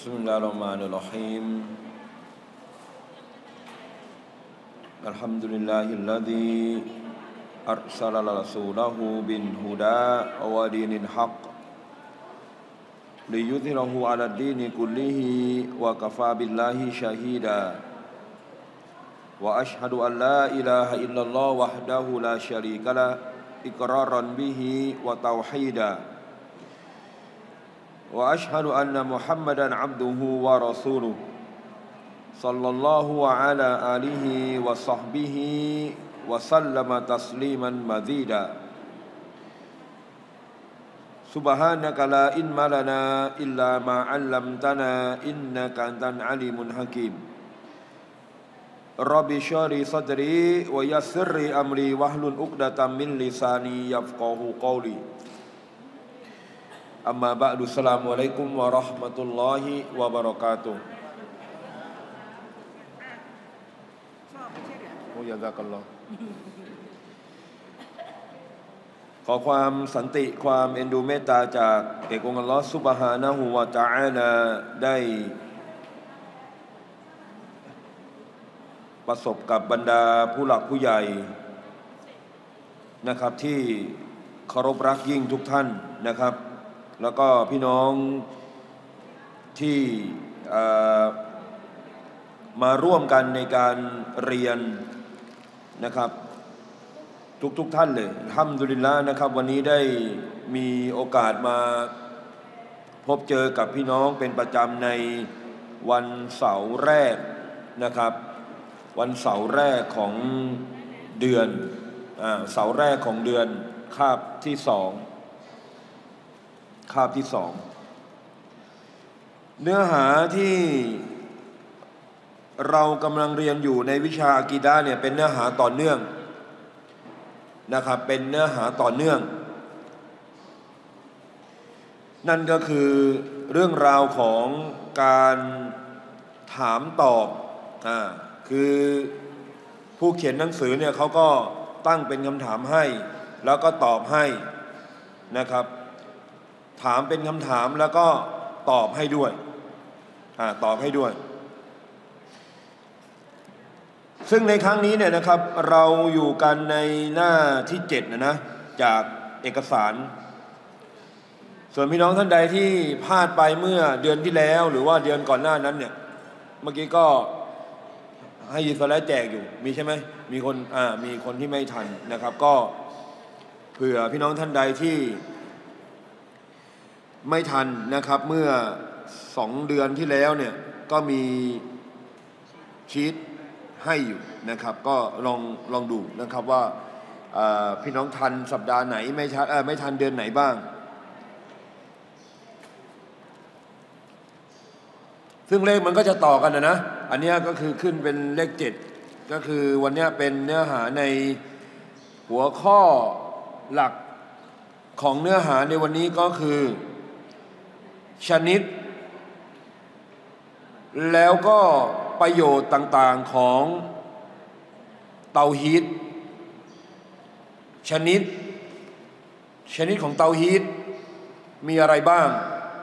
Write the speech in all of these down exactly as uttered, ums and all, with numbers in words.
بسم الله الرحمن الرحيم الحمد لله الذي أرسل رسوله بالهدى ودين الحق ليظهره على الدين كله وكفى بالله شهيدا وأشهد أن لا إله إلا الله وحده لا شريك له إقرارا به وتوحيدا وأشهد أن محمدا عبده ورسوله صلى الله على آله وصحبه وسلم تسليما مزيدا سبحانك لا علم لنا إلا ما علمتنا إنك أنت العليم الحكيم رب اشرح لي صدري ويسر لي أمري واحلل عقدة من لساني يفقهوا قولي أما بعد السلام عليكم ورحمة الله وبركاتهโอ้ยาซากัลลอฮ์ขอความสันติความเอ็นดูเมตตาจากเอกองค์อัลลอฮ์ซุบฮานะฮูวะตะอาลาได้ประสบกับบรรดาผู้หลักผู้ใหญ่นะครับที่เคารพรักยิ่งทุกท่านนะครับแล้วก็พี่น้องที่มาร่วมกันในการเรียนนะครับทุกๆ ท่านเลยอัลฮัมดุลิลลาห์นะครับวันนี้ได้มีโอกาสมาพบเจอกับพี่น้องเป็นประจำในวันเสาร์แรกนะครับวันเสาร์แรกของเดือนอ่าเสาร์แรกของเดือนคาบที่สองคาบที่สองเนื้อหาที่เรากำลังเรียนอยู่ในวิชาอะกีดะห์เนี่ยเป็นเนื้อหาต่อเนื่องนะครับเป็นเนื้อหาต่อเนื่องนั่นก็คือเรื่องราวของการถามตอบอ่าคือผู้เขียนหนังสือเนี่ยเขาก็ตั้งเป็นคำถามให้แล้วก็ตอบให้นะครับถามเป็นคำถามแล้วก็ตอบให้ด้วยอ่าตอบให้ด้วยซึ่งในครั้งนี้เนี่ยนะครับเราอยู่กันในหน้าที่เจ็ดนะนะจากเอกสารส่วนพี่น้องท่านใดที่พลาดไปเมื่อเดือนที่แล้วหรือว่าเดือนก่อนหน้านั้นเนี่ยเมื่อกี้ก็ให้ยิสลาแจกอยู่มีใช่ไหมมีคนอ่ามีคนที่ไม่ทันนะครับก็เผื่อพี่น้องท่านใดที่ไม่ทันนะครับเมื่อสองเดือนที่แล้วเนี่ยก็มีชีทให้อยู่นะครับก็ลองลองดูนะครับว่าพี่น้องทันสัปดาห์ไหนไม่ทันเออไม่ทันเดือนไหนบ้างซึ่งเลขมันก็จะต่อกันนะนะอันนี้ก็คือขึ้นเป็นเลขเจ็ดก็คือวันนี้เป็นเนื้อหาในหัวข้อหลักของเนื้อหาในวันนี้ก็คือชนิดแล้วก็ประโยชน์ต่างๆของเตาฮีดชนิดชนิดของเตาฮีดมีอะไรบ้าง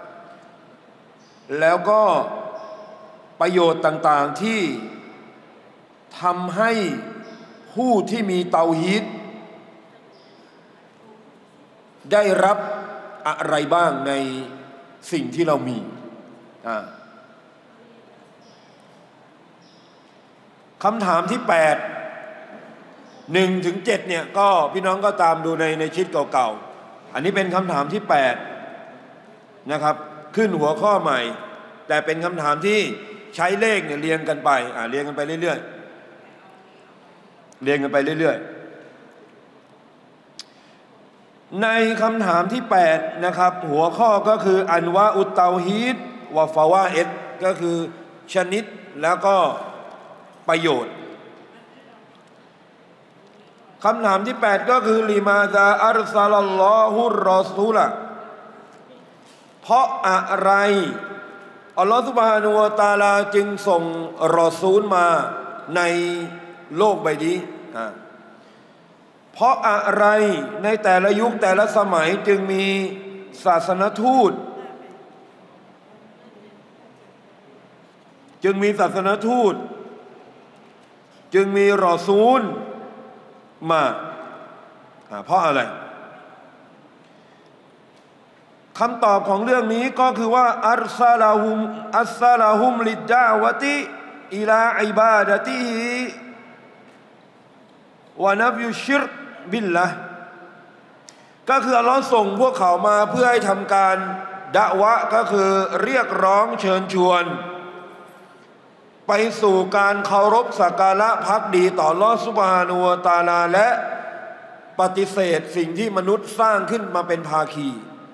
แล้วก็ประโยชน์ต่างๆที่ทำให้ผู้ที่มีเตาฮีดได้รับอะไรบ้างในสิ่งที่เรามีอ่าคำถามที่แปด หนึ่งถึงเจ็ดเนี่ยก็พี่น้องก็ตามดูในในชีทเก่าๆอันนี้เป็นคำถามที่แปดนะครับขึ้นหัวข้อใหม่แต่เป็นคำถามที่ใช้เลขเนี่ยเรียงกันไปอ่าเรียงกันไปเรื่อยๆเรียงกันไปเรื่อยๆในคำถามที่แปดนะครับหัวข้อก็คืออันวาอุตเตาฮีดวะฟาวาเอดก็คือชนิดแล้วก็ประโยชน์คำถามที่แปดก็คือลิมาซาอัรซาลัลลอฮุรรอซูละเพราะอะไรอัลลอฮฺซุบฮานะฮูวะตะอาลาจึงส่งรอซูลมาในโลกใบนี้เพราะอะไรในแต่ละยุคแต่ละสมัยจึงมีศาสนทูตจึงมีศาสนทูตจึงมีรอซูลมาเพราะอะไรคำตอบของเรื่องนี้ก็คือว่าอัลซาลาฮุมอัลซาลาฮุมลิดดาวะติอิลาอิบาดะติฮิวะนัฟยุชิรบิลละก็คืออัลลอฮ์ส่งพวกเขามาเพื่อให้ทำการดะวะก็คือเรียกร้องเชิญชวนไปสู่การเคารพสักการะภักดีต่ออัลลอฮ์ซุบฮานะฮูวะตะอาลาและปฏิเสธสิ่งที่มนุษย์สร้างขึ้นมาเป็นภาคี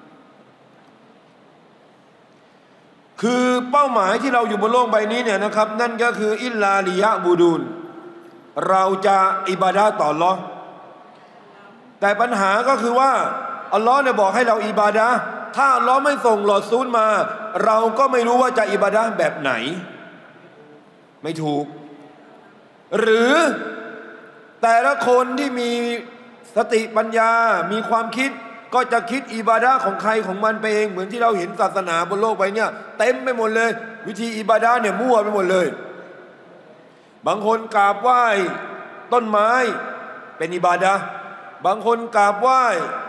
คือเป้าหมายที่เราอยู่บนโลกใบนี้เนี่ยนะครับนั่นก็คืออิลลาลิยะบูดูนเราจะอิบาดะห์ต่ออัลลอฮ์แต่ปัญหาก็คือว่าอัลลอฮ์เนี่ยบอกให้เราอิบาดะห์ถ้าอัลลอฮ์ไม่ส่งรอซูลมาเราก็ไม่รู้ว่าจะอิบาดะห์แบบไหนไม่ถูกหรือแต่ละคนที่มีสติปัญญามีความคิดก็จะคิดอิบาดะห์ของใครของมันไปเองเหมือนที่เราเห็นศาสนาบนโลกใบนี้เต็มไปหมดเลยวิธีอิบาดะห์เนี่ยมั่วไปหมดเลยบางคนกราบไหว้ต้นไม้เป็นอิบาดะห์บางคนกราบไหว้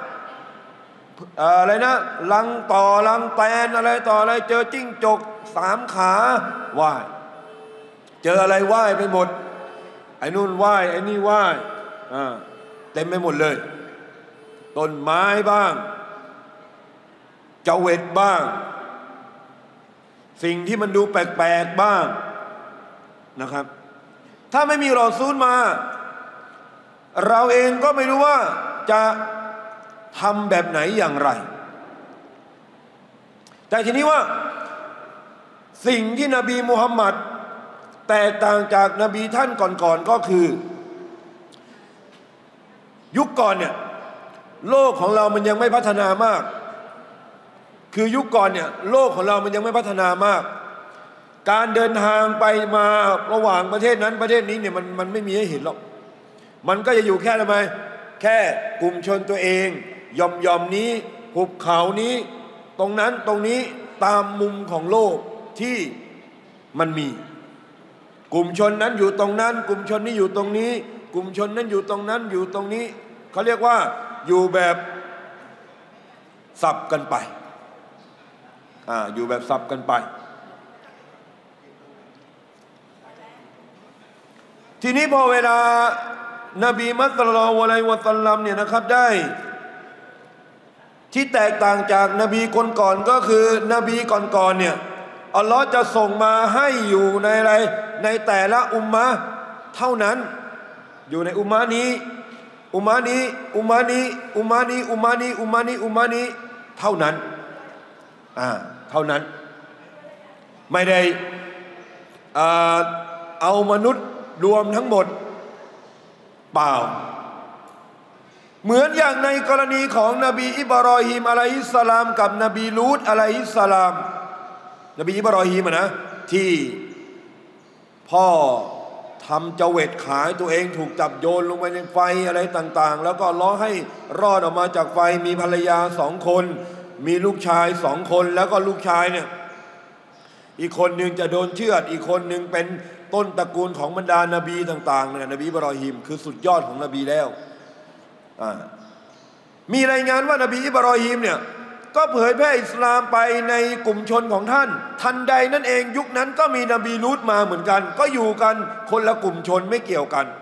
อะไรนะลังต่อลังแตนอะไรต่ออะไรเจอจิ้งจกสามขาไหว้เจออะไรไหว้ไปหมดไอ้นู่นไหว้ไอ้นี่ไหว้อ่าเต็มไปหมดเลยต้นไม้บ้างเจเวตบ้างสิ่งที่มันดูแปลกๆบ้างนะครับถ้าไม่มีรอซูลมาเราเองก็ไม่รู้ว่าจะทำแบบไหนอย่างไรแต่ทีนี้ว่าสิ่งที่นบีมุฮัมมัดแตกต่างจากนบีท่านก่อนๆก็คือยุคก่อนเนี่ยโลกของเรามันยังไม่พัฒนามากคือยุคก่อนเนี่ยโลกของเรามันยังไม่พัฒนามากการเดินทางไปมาระหว่างประเทศนั้นประเทศนี้เนี่ยมันมันไม่มีให้เห็นหรอกมันก็จะอยู่แค่ทำไมแค่กลุ่มชนตัวเองยอมยอมนี้หุบเขานี้ตรงนั้นตรงนี้ตามมุมของโลกที่มันมีกลุ่มชนนั้นอยู่ตรงนั้นกลุ่มชนนี้อยู่ตรงนี้กลุ่มชนนั้นอยู่ตรงนั้นอยู่ตรงนี้เขาเรียกว่าอยู่แบบสับกันไปอ่าอยู่แบบสับกันไปทีนี้พอเวลานบีมุฮัมมัดศ็อลลัลลอฮุอะลัยฮิวะซัลลัมเนี่ยนะครับได้ที่แตกต่างจากนบีคนก่อนก็คือนบีก่อนๆเนี่ยอัลลอฮ์จะส่งมาให้อยู่ในอะไรในแต่ละอุมมะเท่านั้นอยู่ในอุมมะนี้อุมมะนี้อุมมะนี้อุมมะนี้อุมมะนี้อุมมะนี้อุมมะนี้เท่านั้นอ่าเท่านั้นไม่ได้อ่าเอามนุษย์รวมทั้งหมดเปล่าเหมือนอย่างในกรณีของนบีอิบรอฮีมอะลัยฮิสสลามกับนบีลูตอะลัยฮิสสลามนบีอิบรอฮีมนะที่พ่อทำเจเวตขายตัวเองถูกจับโยนลงไปในไฟอะไรต่างๆแล้วก็ร้องให้รอดออกมาจากไฟมีภรรยาสองคนมีลูกชายสองคนแล้วก็ลูกชายเนี่ยอีกคนหนึ่งจะโดนเชือดอีกคนหนึ่งเป็นต้นตระกูลของบรรดานบีต่างๆเนี่ยนบีอิบรอฮีมคือสุดยอดของนบีแล้วมีรายงานว่านบีอิบรอฮีมเนี่ยก็เผยแพร่อิสลามไปในกลุ่มชนของท่านทันใดนั่นเองยุคนั้นก็มีนบีลูตมาเหมือนกันก็อยู่กันคนละกลุ่มชนไม่เกี่ยวกัน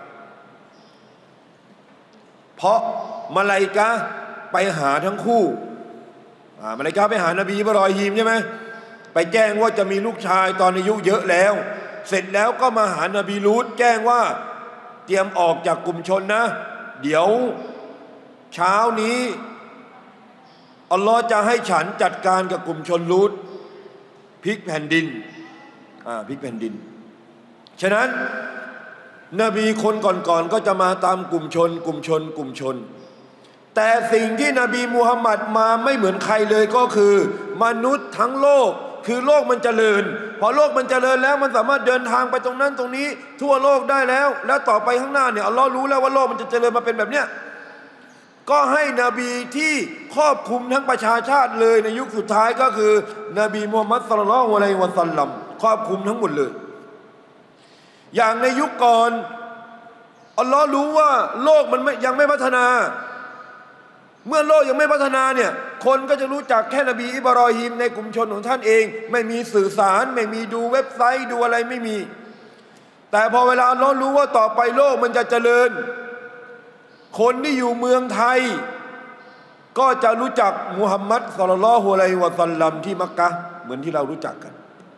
เพราะมาลาอิกะฮ์ไปหาทั้งคู่มาลาอิกะฮ์ไปหานบีอิบรอฮีมใช่ไหมไปแจ้งว่าจะมีลูกชายตอนอายุเยอะแล้วเสร็จแล้วก็มาหานบีลูตแจ้งว่าเตรียมออกจากกลุ่มชนนะเดี๋ยวเช้านี้อัลลอฮ์จะให้ฉันจัดการกับกลุ่มชนลูตพลิกแผ่นดินอ่าพลิกแผ่นดินฉะนั้นนบีคนก่อนๆก็จะมาตามกลุ่มชนกลุ่มชนกลุ่มชนแต่สิ่งที่นบีมุฮัมมัดมาไม่เหมือนใครเลยก็คือมนุษย์ทั้งโลกคือโลกมันเจริญพอโลกมันเจริญแล้วมันสามารถเดินทางไปตรงนั้นตรงนี้ทั่วโลกได้แล้วแล้วต่อไปข้างหน้าเนี่ยอัลลอฮ์รู้แล้วว่าโลกมันจะเจริญมาเป็นแบบเนี้ยก็ให้นบีที่ครอบคลุมทั้งประชาชาติเลยในยุคสุดท้ายก็คือนบีมุฮัมมัดศ็อลลัลลอฮุอะลัยฮิวะซัลลัมครอบคลุมทั้งหมดเลยอย่างในยุคก่อนอัลลอฮ์รู้ว่าโลกมันไม่ยังไม่พัฒนาเมื่อโลกยังไม่พัฒนาเนี่ยคนก็จะรู้จักแค่นบีอิบรอฮีมในกลุ่มชนของท่านเองไม่มีสื่อสารไม่มีดูเว็บไซต์ดูอะไรไม่มีแต่พอเวลาอัลลอฮ์รู้ว่าต่อไปโลกมันจะเจริญคนที่อยู่เมืองไทยก็จะรู้จักมุฮัมมัดศ็อลลัลลอฮุอะลัยฮิวะซัลลัมที่มักกะฮ์เหมือนที่เรารู้จักกัน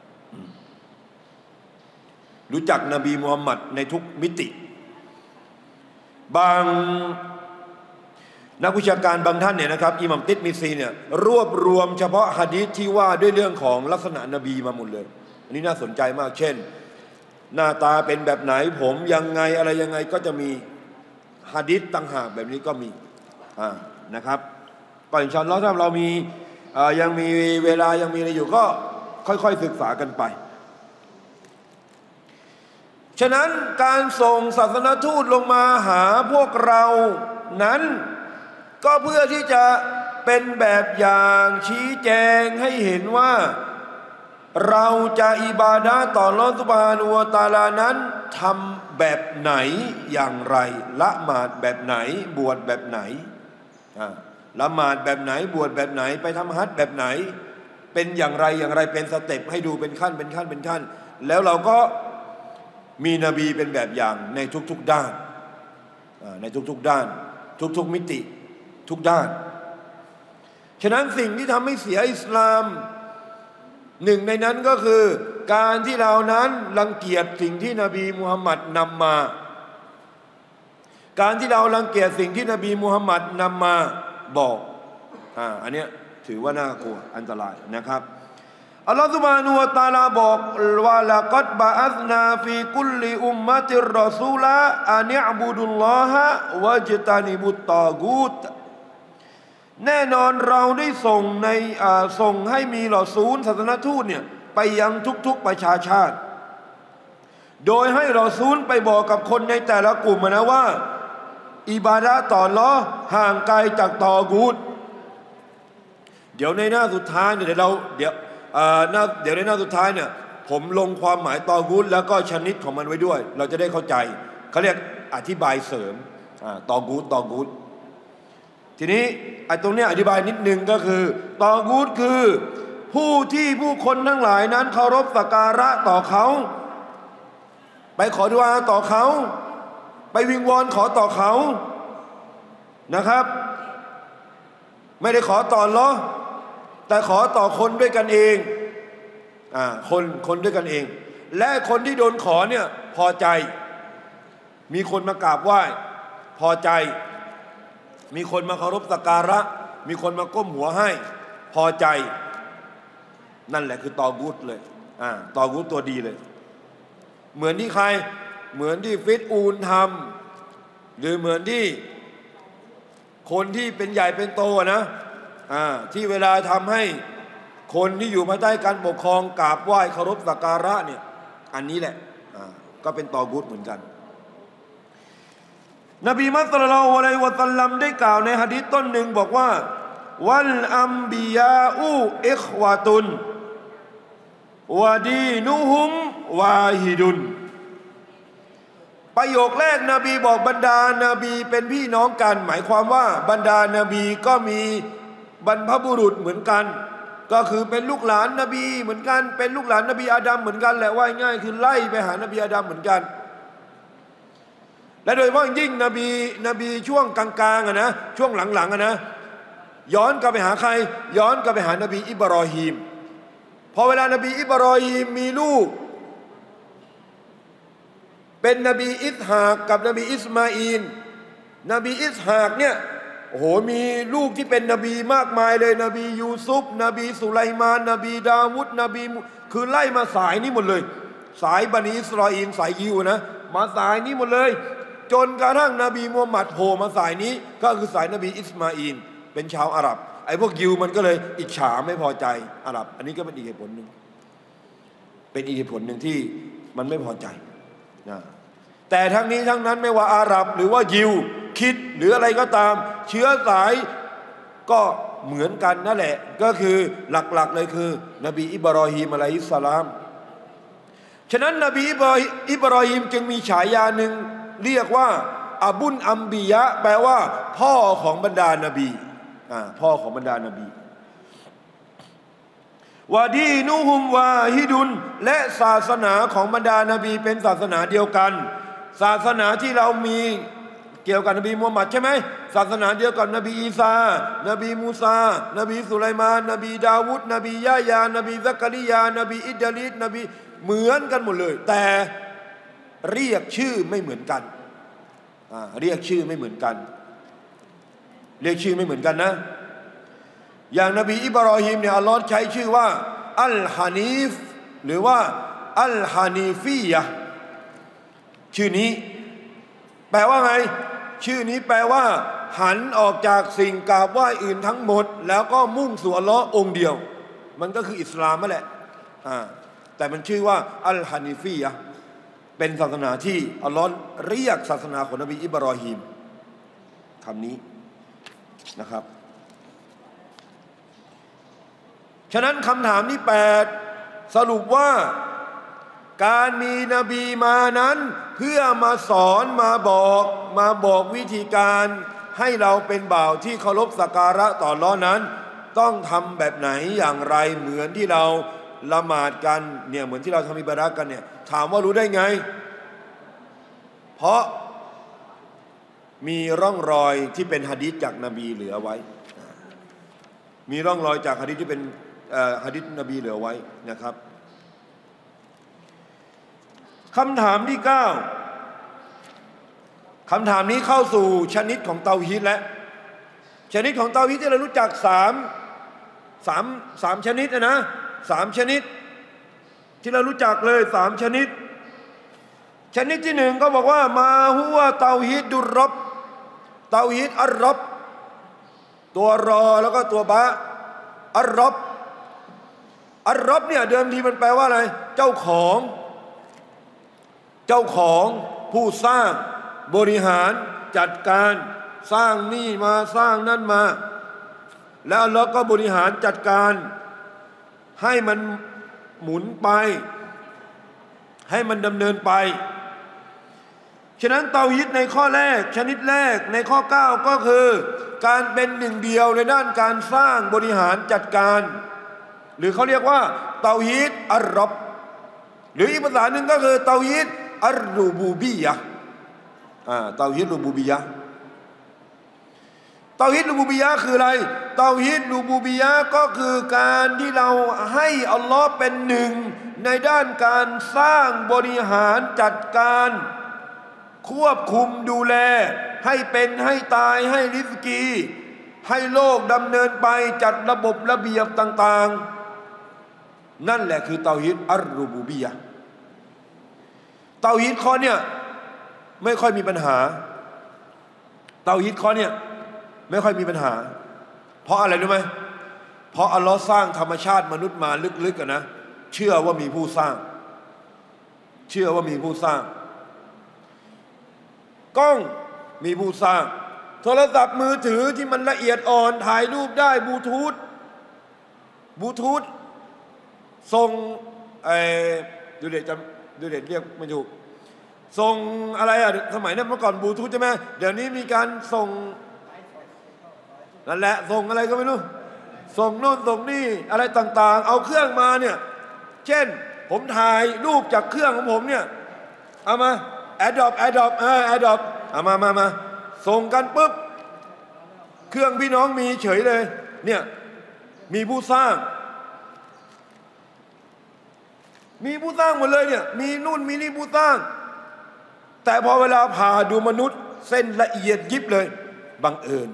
รู้จักนบีมุฮัมมัดในทุกมิติบางนักวิชาการบางท่านเนี่ยนะครับอิหม่ามติรมิซีเนี่ยรวบรวมเฉพาะหะดีษที่ว่าด้วยเรื่องของลักษณะนบีมาหมดเลยอันนี้น่าสนใจมากเช่นหน้าตาเป็นแบบไหนผมยังไงอะไรยังไงก็จะมีหะดีษต่างหากแบบนี้ก็มีอ่านะครับก็อินชาอัลลอฮ์ถ้าเรามียังมีเวลายังมีอะไรอยู่ก็ค่อยๆศึกษากันไปฉะนั้นการส่งศาสนทูตลงมาหาพวกเรานั้นก็เพื่อที่จะเป็นแบบอย่างชี้แจงให้เห็นว่าเราจะอิบาดะห์ต่ออัลเลาะห์ซุบฮานะฮูวะตะอาลานั้นทำแบบไหนอย่างไรละหมาดแบบไหนบวชแบบไหนละหมาดแบบไหนบวชแบบไหนไปทำฮัจญ์แบบไหนเป็นอย่างไรอย่างไรเป็นสเต็ปให้ดูเป็นขั้นเป็นขั้นเป็นขั้นแล้วเราก็มีนบีเป็นแบบอย่างในทุกๆด้านในทุกๆด้านทุกๆมิติทุกด้านฉะนั้นสิ่งที่ทำให้เสียอิสลามหนึ่งในนั้นก็คือการที่เรานั้นรังเกียจสิ่งที่นบีมุฮัมมัดนำมาการที่เรารังเกียจสิ่งที่นบีมุฮัมมัดนำมาบอกอ่าอันเนี้ยถือว่าน่ากลัวอันตรายนะครับอัลลอฮฺซุบฮานะฮูวะตะอาลาบอกว่าละกัดบะอัซนาฟีกุลลิอุมมะติรรอซูลาอันอิอ์บุดุลลอฮะวะจตานิบุตตอกูตแน่นอนเราได้ส่งในส่งให้มีรอซูลศาสนทูตเนี่ยไปยังทุกๆประชาชาติโดยให้รอซูลไปบอกกับคนในแต่ละกลุ่มนะว่าอิบาดะห์ต่ออัลเลาะห์ห่างไกลจากตอกูตเดี๋ยวในหน้าสุดท้ายเนี่ยเดี๋ยวเราเดี๋ยวเดี๋ยวในหน้าสุดท้ายเนี่ยผมลงความหมายตอกูตแล้วก็ชนิดของมันไว้ด้วยเราจะได้เข้าใจเขาเรียกอธิบายเสริมตอกูตตอกูตทีนี้ไอ้ตรงนี้อธิบายนิดนึงก็คือตอกูตคือผู้ที่ผู้คนทั้งหลายนั้นเคารพสักการะต่อเขาไปขอดุอาต่อเขาไปวิงวอนขอต่อเขานะครับไม่ได้ขอต่ออัลเลาะห์แต่ขอต่อคนด้วยกันเองอ่าคนคนด้วยกันเองและคนที่โดนขอเนี่ยพอใจมีคนมากราบไหว้พอใจมีคนมาเคารพสักการะมีคนมาก้มหัวให้พอใจนั่นแหละคือตอกูตเลยอ่าตอกูตตัวดีเลยเหมือนที่ใครเหมือนที่ฟิรอูนทำหรือเหมือนที่คนที่เป็นใหญ่เป็นโตนะอ่าที่เวลาทำให้คนที่อยู่ภายใต้การปกครองกราบไหว้เคารพสักการะเนี่ยอันนี้แหละอ่าก็เป็นตอกูตเหมือนกันนบีมุฮัมมัดศ็อลลัลลอฮุอะลัยฮิวะซัลลัมได้กล่าวในหะดีษต้นหนึ่งบอกว่าวัลอัมบิยาอูอิควะตุนวะดีนุฮุมวาฮิดุนประโยคแรกนบีบอกบรรดานาบีเป็นพี่น้องกันหมายความว่าบรรดานาบีก็มีบรรพบุรุษเหมือนกันก็คือเป็นลูกหลานนบีเหมือนกันเป็นลูกหลานนบีอาดัมเหมือนกันแหละว่าง่ายคือไล่ไปหานบีอาดัมเหมือนกันและโดยเฉพาะยิ่งนบีนบีช่วงกลางๆอะนะช่วงหลังๆอะนะย้อนกลับไปหาใครย้อนกลับไปหานบีอิบรอฮีมพอเวลานบีอิบรอฮีมมีลูกเป็นนบีอิสฮากกับนบีอิสมาอีลนบีอิสฮากเนี่ยโอ้โหมีลูกที่เป็นนบีมากมายเลยนบียูซุฟนบีสุไลมานนบีดาวุดนบีคือไล่มาสายนี้หมดเลยสายบันิอิสราเอลสายยิวนะมาสายนี้หมดเลยจนกระทั่งนบีมูฮัมมัดโผล่มาสายนี้ก็คือสายนบีอิสมาอีลเป็นชาวอาหรับไอ้พวกยิวมันก็เลยอิจฉาไม่พอใจอาหรับอันนี้ก็เป็นอีกเหตุผลหนึ่งเป็นอีกเหตุผลหนึ่งที่มันไม่พอใจนะแต่ทั้งนี้ทั้งนั้นไม่ว่าอาหรับหรือว่ายิวคิดหรืออะไรก็ตามเชื้อสายก็เหมือนกันนั่นแหละก็คือหลักๆเลยคือนบีอิบรอฮีมอะลัยฮิสสลามฉะนั้นนบีอิบรอฮีมจึงมีฉายาหนึ่งเรียกว่าอบุนอัมบียะแปลว่าพ่อของบรรดานบีอ่าพ่อของบรรดานบีวะดีนุฮุมวาฮิดุนและศาสนาของบรรดานบีเป็นศาสนาเดียวกันศาสนาที่เรามีเกี่ยวกับนบีมุฮัมมัดใช่ไหมศาสนาเดียวกับนบีอีสานบีมูซานบีสุไลมานนบีดาวุดนบียะยานบีซักริยานบีอิดริสนบีเหมือนกันหมดเลยแต่เรียกชื่อไม่เหมือนกันอ่าเรียกชื่อไม่เหมือนกันเรียกชื่อไม่เหมือนกันนะอย่างนบีอิบรอฮีมเนี่ยอัลลอฮ์ใช้ชื่อว่าอัลฮานีฟหรือว่าอัลฮานีฟียะชื่อนี้แปลว่าไงชื่อนี้แปลว่าหันออกจากสิ่งกราบไหว้อื่นทั้งหมดแล้วก็มุ่งสู่อัลลอฮ์องเดียวมันก็คืออิสลามนั่นแหละอ่าแต่มันชื่อว่าอัลฮานีฟียะเป็นศาสนาที่อัลลอฮ์เรียกศาสนาของนบีอิบรอฮีมคำนี้นะครับฉะนั้นคำถามที่แปดสรุปว่าการมีนบีมานั้นเพื่อมาสอนมาบอกมาบอกวิธีการให้เราเป็นบ่าวที่เคารพสักการะต่ออัลเลาะห์นั้นต้องทำแบบไหนอย่างไรเหมือนที่เราละหมาดกันเนี่ยเหมือนที่เราทำอิบาดะห์กันเนี่ยถามว่ารู้ได้ไงเพราะมีร่องรอยที่เป็นหะดีษจากนบีเหลือไว้มีร่องรอยจากหะดีษที่เป็นหะดีษนบีเหลือไว้นะครับคำถามที่เก้าคำถามนี้เข้าสู่ชนิดของเตาฮีดและชนิดของเตาฮีดที่เรารู้จักสามสามสามชนิดนะนะสามชนิดที่เรารู้จักเลยสามชนิดชนิดที่หนึ่งก็บอกว่ามาฮุวะเตาฮีดดุรรับเตาฮีดอัลรับตัวรอแล้วก็ตัวบะอัลรับอัลรับเนี่ยเดิมทีมันแปลว่าอะไรเจ้าของเจ้าของผู้สร้างบริหารจัดการสร้างนี่มาสร้างนั่นมาแล้วอัลเลาะห์ก็บริหารจัดการให้มันหมุนไปให้มันดำเนินไปฉะนั้นเตาฮีดในข้อแรกชนิดแรกในข้อเก้าก็คือการเป็นหนึ่งเดียวในด้านการสร้างบริหารจัดการหรือเขาเรียกว่าเตาฮีดอัลรับหรืออีกภาษาหนึ่งก็คือเตาฮีดอัลรูบูบียะห์อ่าเตาฮีดรูบูบียะห์เตาฮีดรูบูบียะห์คืออะไรเตาฮีดรูบูบียะห์ก็คือการที่เราให้อัลลอฮ์เป็นหนึ่งในด้านการสร้างบริหารจัดการควบคุมดูแลให้เป็นให้ตายให้ริสกีให้โลกดำเนินไปจัดระบบระเบียบต่างๆนั่นแหละคือเตาฮีดอัลรูบูบียะห์เตาฮีดข้อเนี่ยไม่ค่อยมีปัญหาเตาฮีดข้อเนี่ยไม่ค่อยมีปัญหาเพราะอะไรรู้ไหมเพราะอัลลอฮ์สร้างธรรมชาติมนุษย์มาลึกๆกันนะเชื่อว่ามีผู้สร้างเชื่อว่ามีผู้สร้างกล้องมีผู้สร้างโทรศัพท์มือถือที่มันละเอียดอ่อนถ่ายรูปได้บลูทูธบลูทูธส่งไอ้ดูเด็ดจำดูเด็ดเรียกไม่ถูกส่งอะไรอ่ะสมัยนั้นเมื่อก่อนบลูทูธใช่ไหมเดี๋ยวนี้มีการส่งนั่นแหละส่งอะไรก็ไม่รู้ส่งโน่นส่งนี่อะไรต่างๆเอาเครื่องมาเนี่ยเช่นผมถ่ายรูปจากเครื่องของผมเนี่ยเอามาแอดดอปแอดดอปเออแอดดอปเอามามามาส่งกันปุ๊บเครื่องพี่น้องมีเฉยเลยเนี่ยมีผู้สร้างมีผู้สร้างหมดเลยเนี่ยมีนู่นมีนี่ผู้สร้างแต่พอเวลาผ่าดูมนุษย์เส้นละเอียดยิบเลยบังเอิญ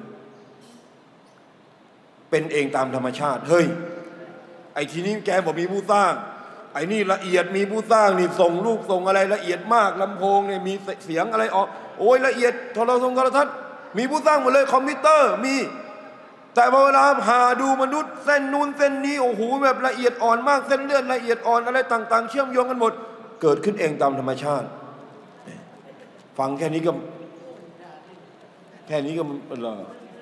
เป็นเองตามธรรมชาติเฮ้ยไอ้ทีนี้แกบอกมีผู้สร้างไอ้นี่ละเอียดมีผู้สร้างนี่ส่งรูปส่งอะไรละเอียดมากลำโพงเนี่ยมีเสียงอะไรออกโอ้ยละเอียดโทรทัศน์โทรทัศน์มีผู้สร้างหมดเลยคอมพิวเตอร์มีแต่พอเวลาผ่าดูมนุษย์เส้นนู้นเส้นนี้โอ้โหแบบละเอียดอ่อนมากเส้นเลือดละเอียดอ่อนอะไรต่างๆเชื่อมโยงกันหมดเกิดขึ้นเองตามธรรมชาติฟังแค่นี้ก็แค่นี้ก็เป็นไร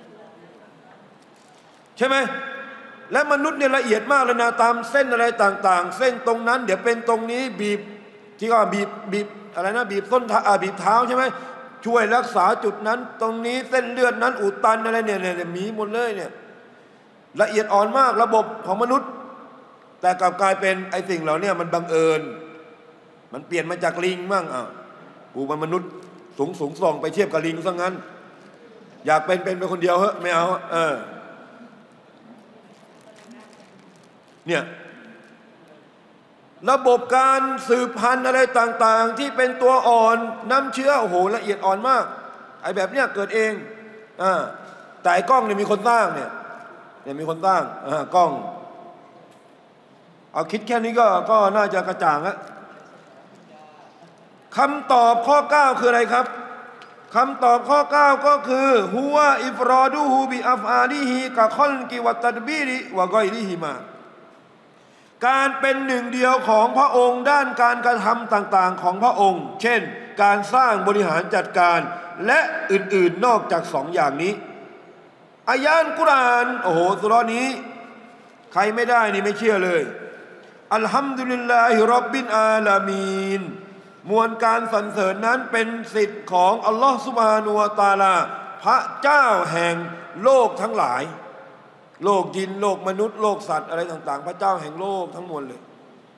ใช่ไหมและมนุษย์เนี่ยละเอียดมากเลยนะตามเส้นอะไรต่างๆเส้นตรงนั้นเดี๋ยวเป็นตรงนี้บีบที่ก็บีบบีบอะไรนะบีบส้นเท้าบีบเท้าใช่ไหมช่วยรักษาจุดนั้นตรงนี้เส้นเลือดนั้นอุดตันอะไรเนี่ยเนี่ยมีหมดเลยเนี่ยละเอียดอ่อนมากระบบของมนุษย์แต่กลับกลายเป็นไอ้สิ่งเหล่านี้มันบังเอิญมันเปลี่ยนมาจากลิงมั่งอ่ะกูมันมนุษย์สูงสูงส่งไปเทียบกับลิงซะงั้นอยากเป็นเป็นไปคนเดียวเหอะไม่เอาเออเนี่ยระบบการสืบพันธุ์อะไรต่างๆที่เป็นตัวอ่อนน้ำเชื้อโอ้โหละเอียดอ่อนมากไอ้แบบเนี้ยเกิดเองอ่าแต่ไอ้กล้องเนี่ยมีคนสร้างเนี่ยเนี่ยมีคนสร้างอ่ากล้องเอาคิดแค่นี้ก็ก็น่าจะกระจ่างแล้วคำตอบข้อเก้าคืออะไรครับคำตอบข้อเก้าก็คือฮุวะอิฟรอดูฮูบิอัฟอาลิฮิกะคอลกิวัตตัดบีริวะกอยลิฮิมาการเป็นหนึ่งเดียวของพระองค์ด้านการกระทำต่างๆของพระองค์เช่นการสร้างบริหารจัดการและอื่นๆนอกจากสองอย่างนี้อายะห์กุรอานโอ้โหสุรานี้ใครไม่ได้นี่ไม่เชื่อเลยอัลฮัมดุลิลลาฮิร็อบบิลอาลามีนมวลการสรรเสริญนั้นเป็นสิทธิ์ของอัลลอฮฺซุบฮานะฮูวะตะอาลาพระเจ้าแห่งโลกทั้งหลายโลกยินโลกมนุษย์โลกสัตว์อะไรต่างๆพระเจ้าแห่งโลกทั้งมวลเลย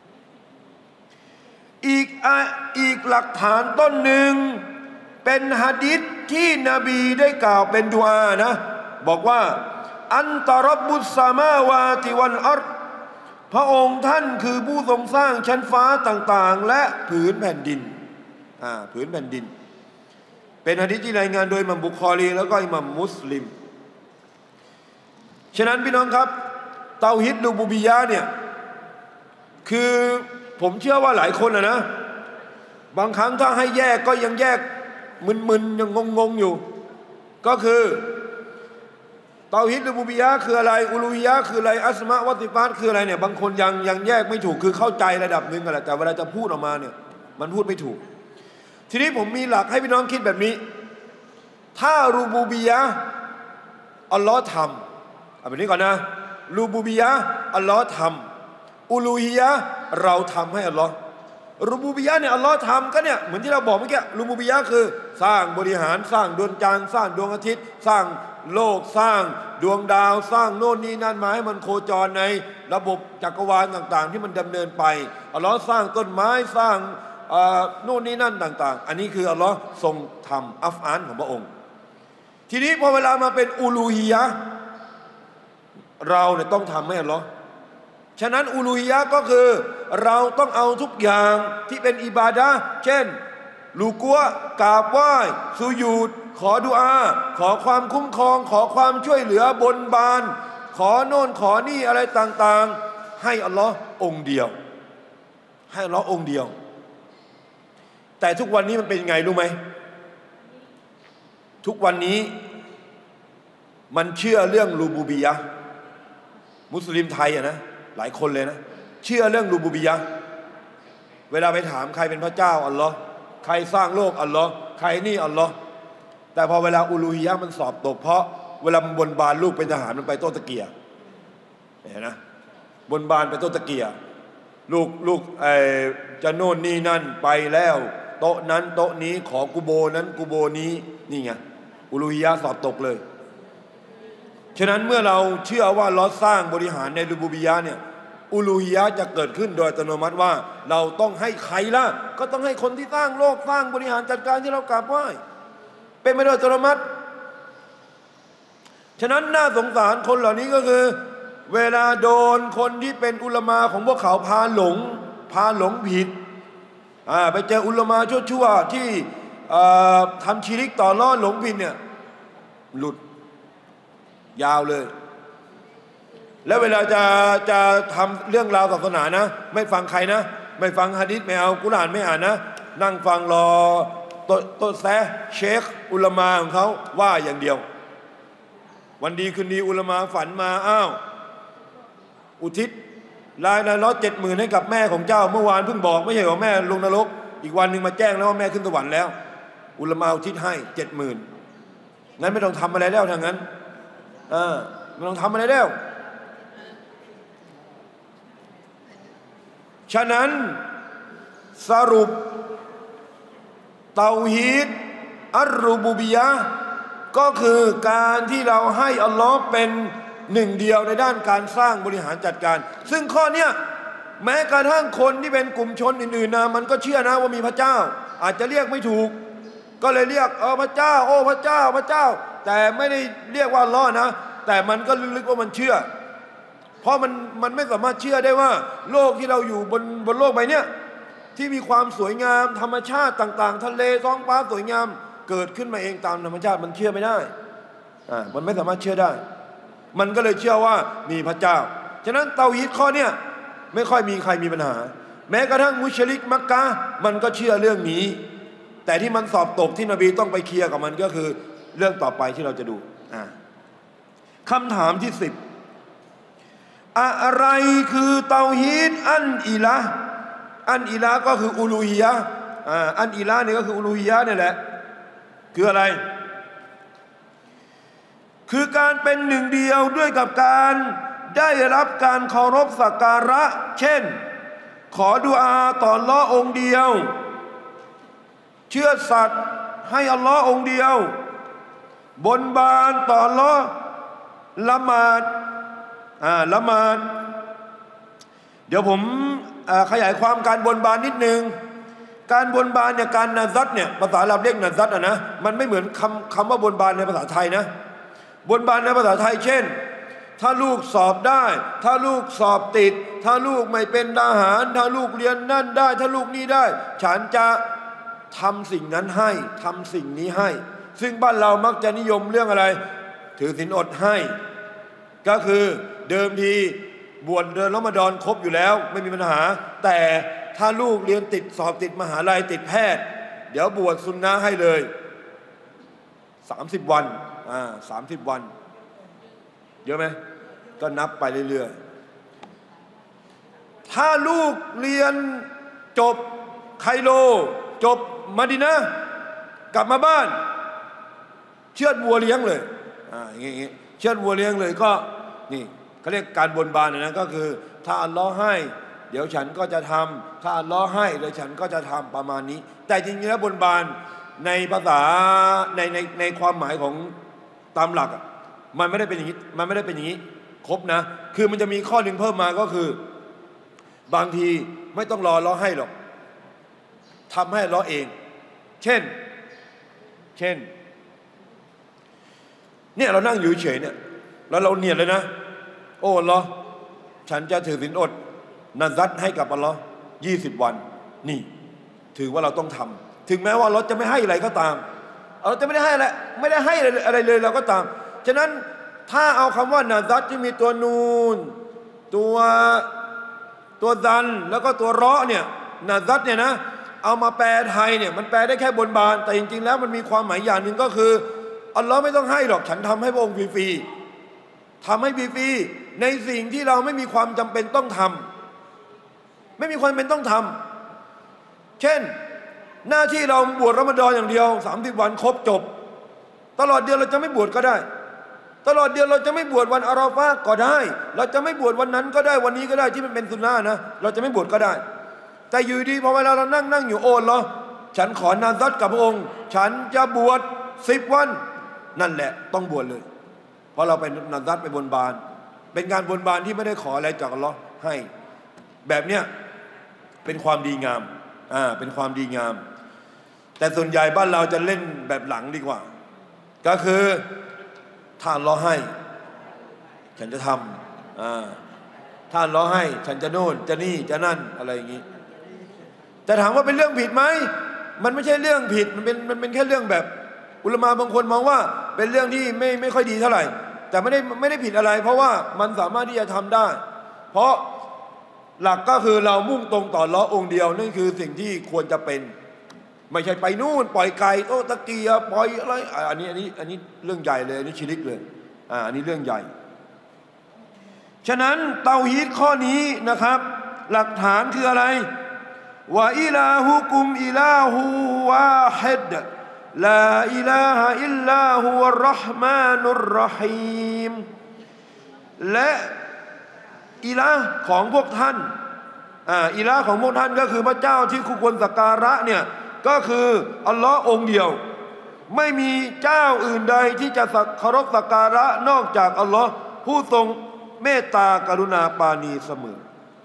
อีกอ่ะอีกหลักฐานต้นหนึ่งเป็นหะดีษที่นบีได้กล่าวเป็นดุอานะบอกว่าอันตะร็อบบุสสามาวาติวัลอัรฎ์พระองค์ท่านคือผู้ทรงสร้างชั้นฟ้าต่างๆและผืนแผ่นดินอ่าผืนแผ่นดินเป็นหะดีษที่รายงานโดยอิหม่ามบุคอรีแล้วก็อิหม่ามมุสลิมฉะนั้นพี่น้องครับเตาฮิดรูบูบิยะห์เนี่ยคือผมเชื่อว่าหลายคนนะนะบางครั้งถ้าให้แยกก็ยังแยกมึนๆยังงงๆอยู่ก็คือเตาฮิดรูบูบิยะห์คืออะไรอูลูฮิยะห์คืออะไรอัสมาวัติฟาตคืออะไรเนี่ยบางคนยังยังแยกไม่ถูกคือเข้าใจระดับหนึ่งกันแหละแต่เวลาจะพูดออกมาเนี่ยมันพูดไม่ถูกทีนี้ผมมีหลักให้พี่น้องคิดแบบนี้ถ้ารูบูบิยะห์อัลลอฮ์ทำเอาแบบนี้ก่อนนะรูบูบิยะห์อัลลอฮ์ทำอูลูฮิยะห์เราทำให้อัลลอฮ์รูบูบิยะห์เนี่ยอัลลอฮ์ทำก็เนี่ยเหมือนที่เราบอกเมื่อกี้รูบูบิยะห์คือสร้างบริหารสร้างดวงจันทร์สร้างดวงอาทิตย์สร้างโลกสร้างดวงดาวสร้างโน่นนี่นั่นมาให้มันโคจรในระบบจักรวาลต่างๆที่มันดำเนินไปอัลลอฮ์สร้างต้นไม้สร้างโน่นนี่นั่นต่างๆอันนี้คืออัลลอฮ์ทรงทำอัฟอานของพระองค์ทีนี้พอเวลามาเป็นอูลูฮิยะห์เราเนี่ยต้องทำให้อัลลอฮ์ฉะนั้นอูลูฮิยะห์ก็คือเราต้องเอาทุกอย่างที่เป็นอิบาดะห์เช่นลูกัวกราบไหว้สุญูดขอดุอาขอความคุ้มครองขอความช่วยเหลือบนบานขอโน่นขอนี่อะไรต่างๆให้อัลลอฮ์องค์เดียวให้อัลลอฮ์องค์เดียวแต่ทุกวันนี้มันเป็นยังไงรู้ไหมทุกวันนี้มันเชื่อเรื่องรูบูบิยะห์มุสลิมไทยอะนะหลายคนเลยนะเชื่อเรื่องรูบูบิยะห์เวลาไปถามใครเป็นพระเจ้าอัลลอฮ์ใครสร้างโลกอัลลอฮ์ใครนี่อัลลอฮ์แต่พอเวลาอูลูฮิยะห์มันสอบตกเพราะเวลาบนบานลูกเป็นทหารมันไปโต้ตะเกียเห็นนะบนบานไปโต้ตะเกียลูกลูกไอจะโน่นนี่นั่นไปแล้วโต๊ะนั้นโต๊ะนี้ขอกุโบนั้นกุโบนี้นี่ไงอูลูฮิยะห์สอบตกเลยฉะนั้นเมื่อเราเชื่อว่าเราสร้างบริหารในรูบูบิยะห์เนี่ยอูลูฮิยะห์จะเกิดขึ้นโดยอัตโนมัติว่าเราต้องให้ใครล่ะก็ต้องให้คนที่สร้างโลกสร้างบริหารจัดการที่เรากราบไหว้เป็นไปโดยอัตโนมัติฉะนั้นน่าสงสารคนเหล่านี้ก็คือเวลาโดนคนที่เป็นอุลามะของพวกเขาพาหลงพาหลงผิดอ่าไปเจออุลามะชั่วๆที่ทำชิริกต่อล่อหลงผิดเนี่ยหลุดยาวเลยแล้วเวลาจะจะทำเรื่องราวศาสนานะไม่ฟังใครนะไม่ฟังหะดีษไม่เอากุรอานไม่อ่านนะนั่งฟังรอโต๊ะโต๊ะแซะเชคอุลามะของเขาว่าอย่างเดียววันดีคืนดีอุลามะฝันมาอ้าวอุทิศรายละร้อยเจ็ดหมื่นให้กับแม่ของเจ้าเมื่อวานเพิ่งบอกไม่ใช่ว่าแม่ลงนรกอีกวันหนึ่งมาแจ้งแล้วว่าแม่ขึ้นสวรรค์แล้วอุลามะอุทิศให้เจ็ดหมื่นงั้นไม่ต้องทำอะไรแล้วทางนั้นเออไม่ต้องทำอะไรแล้วฉะนั้นสรุปเตาฮีดอัรรูบูบิยะห์ก็คือการที่เราให้อัลลอฮ์เป็นหนึ่งเดียวในด้านการสร้างบริหารจัดการซึ่งข้อเนี้ยแม้กระทั่งคนที่เป็นกลุ่มชนอื่นๆนะมันก็เชื่อนะว่ามีพระเจ้าอาจจะเรียกไม่ถูกก็เลยเรียกเออพระเจ้าโอ้พระเจ้าพระเจ้าแต่ไม่ได้เรียกว่าอัลลอฮ์นะแต่มันก็ลึกๆว่ามันเชื่อเพราะมันมันไม่สามารถเชื่อได้ว่าโลกที่เราอยู่บนบนโลกใบเนี้ยที่มีความสวยงามธรรมชาติต่างๆทะเลท้องฟ้าสวยงามเกิดขึ้นมาเองตามธรรมชาติมันเชื่อไม่ได้อ่ามันไม่สามารถเชื่อได้มันก็เลยเชื่อว่ามีพระเจ้าฉะนั้นเตาฮีดข้อเนี้ยไม่ค่อยมีใครมีปัญหาแม้กระทั่งมุชริกมักกะฮ์มันก็เชื่อเรื่องนี้แต่ที่มันสอบตกที่นบีต้องไปเคลียร์กับมันก็คือเรื่องต่อไปที่เราจะดูอ่าคำถามที่สิบอะไรคือเตาฮีดอันอิละห์อันอิละห์ก็คืออูลูฮียะห์อ่าอันอิละห์นี่ก็คืออูลูฮียะห์นี่แหละคืออะไรคือการเป็นหนึ่งเดียวด้วยกับการได้รับการเคารพสักการะเช่นขอดุอาต่ออัลเลาะห์องค์เดียวเชื่อสัตย์ให้อัลเลาะห์องค์เดียวบนบานต่ออัลเลาะห์ละหมาดอ่าละหมาดเดี๋ยวผมขยายความการบนบานนิดนึงการบนบานเนี่ยการนาซัดเนี่ยภาษาอาหรับเรียกนาซัดอ่ะนะมันไม่เหมือนคำคำว่าบนบานในภาษาไทยนะบนบานในภาษาไทยเช่นถ้าลูกสอบได้ถ้าลูกสอบติดถ้าลูกไม่เป็นทหารถ้าลูกเรียนนั่นได้ถ้าลูกนี่ได้ฉันจะทำสิ่งนั้นให้ทำสิ่งนี้ให้ซึ่งบ้านเรามักจะนิยมเรื่องอะไรถือศีลอดให้ก็คือเดิมทีบวชเดือนรอมฎอนครบอยู่แล้วไม่มีปัญหาแต่ถ้าลูกเรียนติดสอบติดมหาลัยติดแพทย์เดี๋ยวบวชซุนนะห์ให้เลยสามสิบวันอ่าสามสิบวันเยอะไหมก็นับไปเรื่อยๆถ้าลูกเรียนจบไคโรจบมะดีนะห์กลับมาบ้านเชือดวัวเลี้ยงเลยอ่าอย่างงี้เชือดวัวเลี้ยงเลยก็นี่เขาเรียกการบนบานนะก็คือถ้าอัลลอฮ์ให้เดี๋ยวฉันก็จะทำถ้าอัลลอฮ์ให้เดี๋ยวฉันก็จะทำประมาณนี้แต่จริงๆแล้วบนบานในภาษาในในในความหมายของตามหลักมันไม่ได้เป็นอย่างนี้มันไม่ได้เป็นอย่างนี้ครบนะคือมันจะมีข้อหนึ่งเพิ่มมาก็คือบางทีไม่ต้องรออัลลอฮ์ให้หรอกทำให้อัลลอฮ์เองเช่นเช่นเนี่ยเรานั่งอยู่เฉยเนี่ยแล้วเราเนียดเลยนะโอ้อัลลอฮ์ฉันจะถือศีลอดนัซัดให้กับอัลลอฮ์ยี่สิบวันนี่ถือว่าเราต้องทำถึงแม้ว่าเราจะไม่ให้อะไรก็ตามเราจะไม่ได้ให้อะไรไม่ได้ให้อะไรเลยเราก็ตามฉะนั้นถ้าเอาคำว่านาซัดที่มีตัวนูนตัวตัวดันแล้วก็ตัวเราะเนี่ยนาซัดเนี่ยนะเอามาแปลไทยเนี่ยมันแปลได้แค่บนบานแต่จริงๆแล้วมันมีความหมายอย่างหนึ่งก็คืออัลลอฮ์ไม่ต้องให้หรอกฉันทำให้พระองค์ฟรีๆทำให้ฟรีๆในสิ่งที่เราไม่มีความจำเป็นต้องทำไม่มีความเป็นต้องทำเช่นหน้าที่เราบวชรอมฎอนอย่างเดียวสามสิบวันครบจบตลอดเดือนเราจะไม่บวชก็ได้ตลอดเดือนเราจะไม่บวชวันอาราฟะห์ก็ได้เราจะไม่บวชวันนั้นก็ได้วันนี้ก็ได้ที่มันเป็นสุนนะนะเราจะไม่บวชก็ได้แต่อยู่ดีพอเวลาเรานั่งนั่งอยู่โอนเหรอฉันขอนาซัดกับพระองค์ฉันจะบวชสิบวันนั่นแหละต้องบวชเลยเพราะเราไปนาซัดไปบนบานเป็นการบนบานที่ไม่ได้ขออะไรจากอัลลอฮ์ให้แบบเนี้ยเป็นความดีงามอ่าเป็นความดีงามแต่ส่วนใหญ่บ้านเราจะเล่นแบบหลังดีกว่าก็คือถ้าอัลลอฮ์ให้ฉันจะทำอ่าถ้าอัลลอฮ์ให้ฉันจะโน่นจะนี่จะนั่นอะไรอย่างนี้แต่ถามว่าเป็นเรื่องผิดไหมมันไม่ใช่เรื่องผิดมันเป็นมันเป็นแค่เรื่องแบบอุลามะบางคนมองว่าเป็นเรื่องที่ไม่ไม่ค่อยดีเท่าไหร่แต่ไม่ได้ไม่ได้ผิดอะไรเพราะว่ามันสามารถที่จะทำได้เพราะหลักก็คือเรามุ่งตรงต่ออัลเลาะห์องค์เดียวนั่นคือสิ่งที่ควรจะเป็นไม่ใช่ไปนู่นปล่อยไก่โตตะเกียปล่อยอะไรอันนี้อันนี้อันนี้เรื่องใหญ่เลยอันนี้ชิริกเลยอ่าอันนี้เรื่องใหญ่ฉะนั้นเตาฮีดข้อนี้นะครับหลักฐานคืออะไรวะอิลาฮุกุมอิลาฮูวาฮิดลาอิลาฮะอิลลาฮุวัรเราะห์มานุรเราะฮีมและอิลาฮ์ของพวกท่านอ่าอิลาของพวกท่านก็คือพระเจ้าที่คู่ควรสักการะเนี่ยก็คืออัลลอฮ์องเดียวไม่มีเจ้าอื่นใดที่จะเคารพสักการะนอกจากอัลลอฮ์ผู้ทรงเมตตากรุณาปราณีเสมอ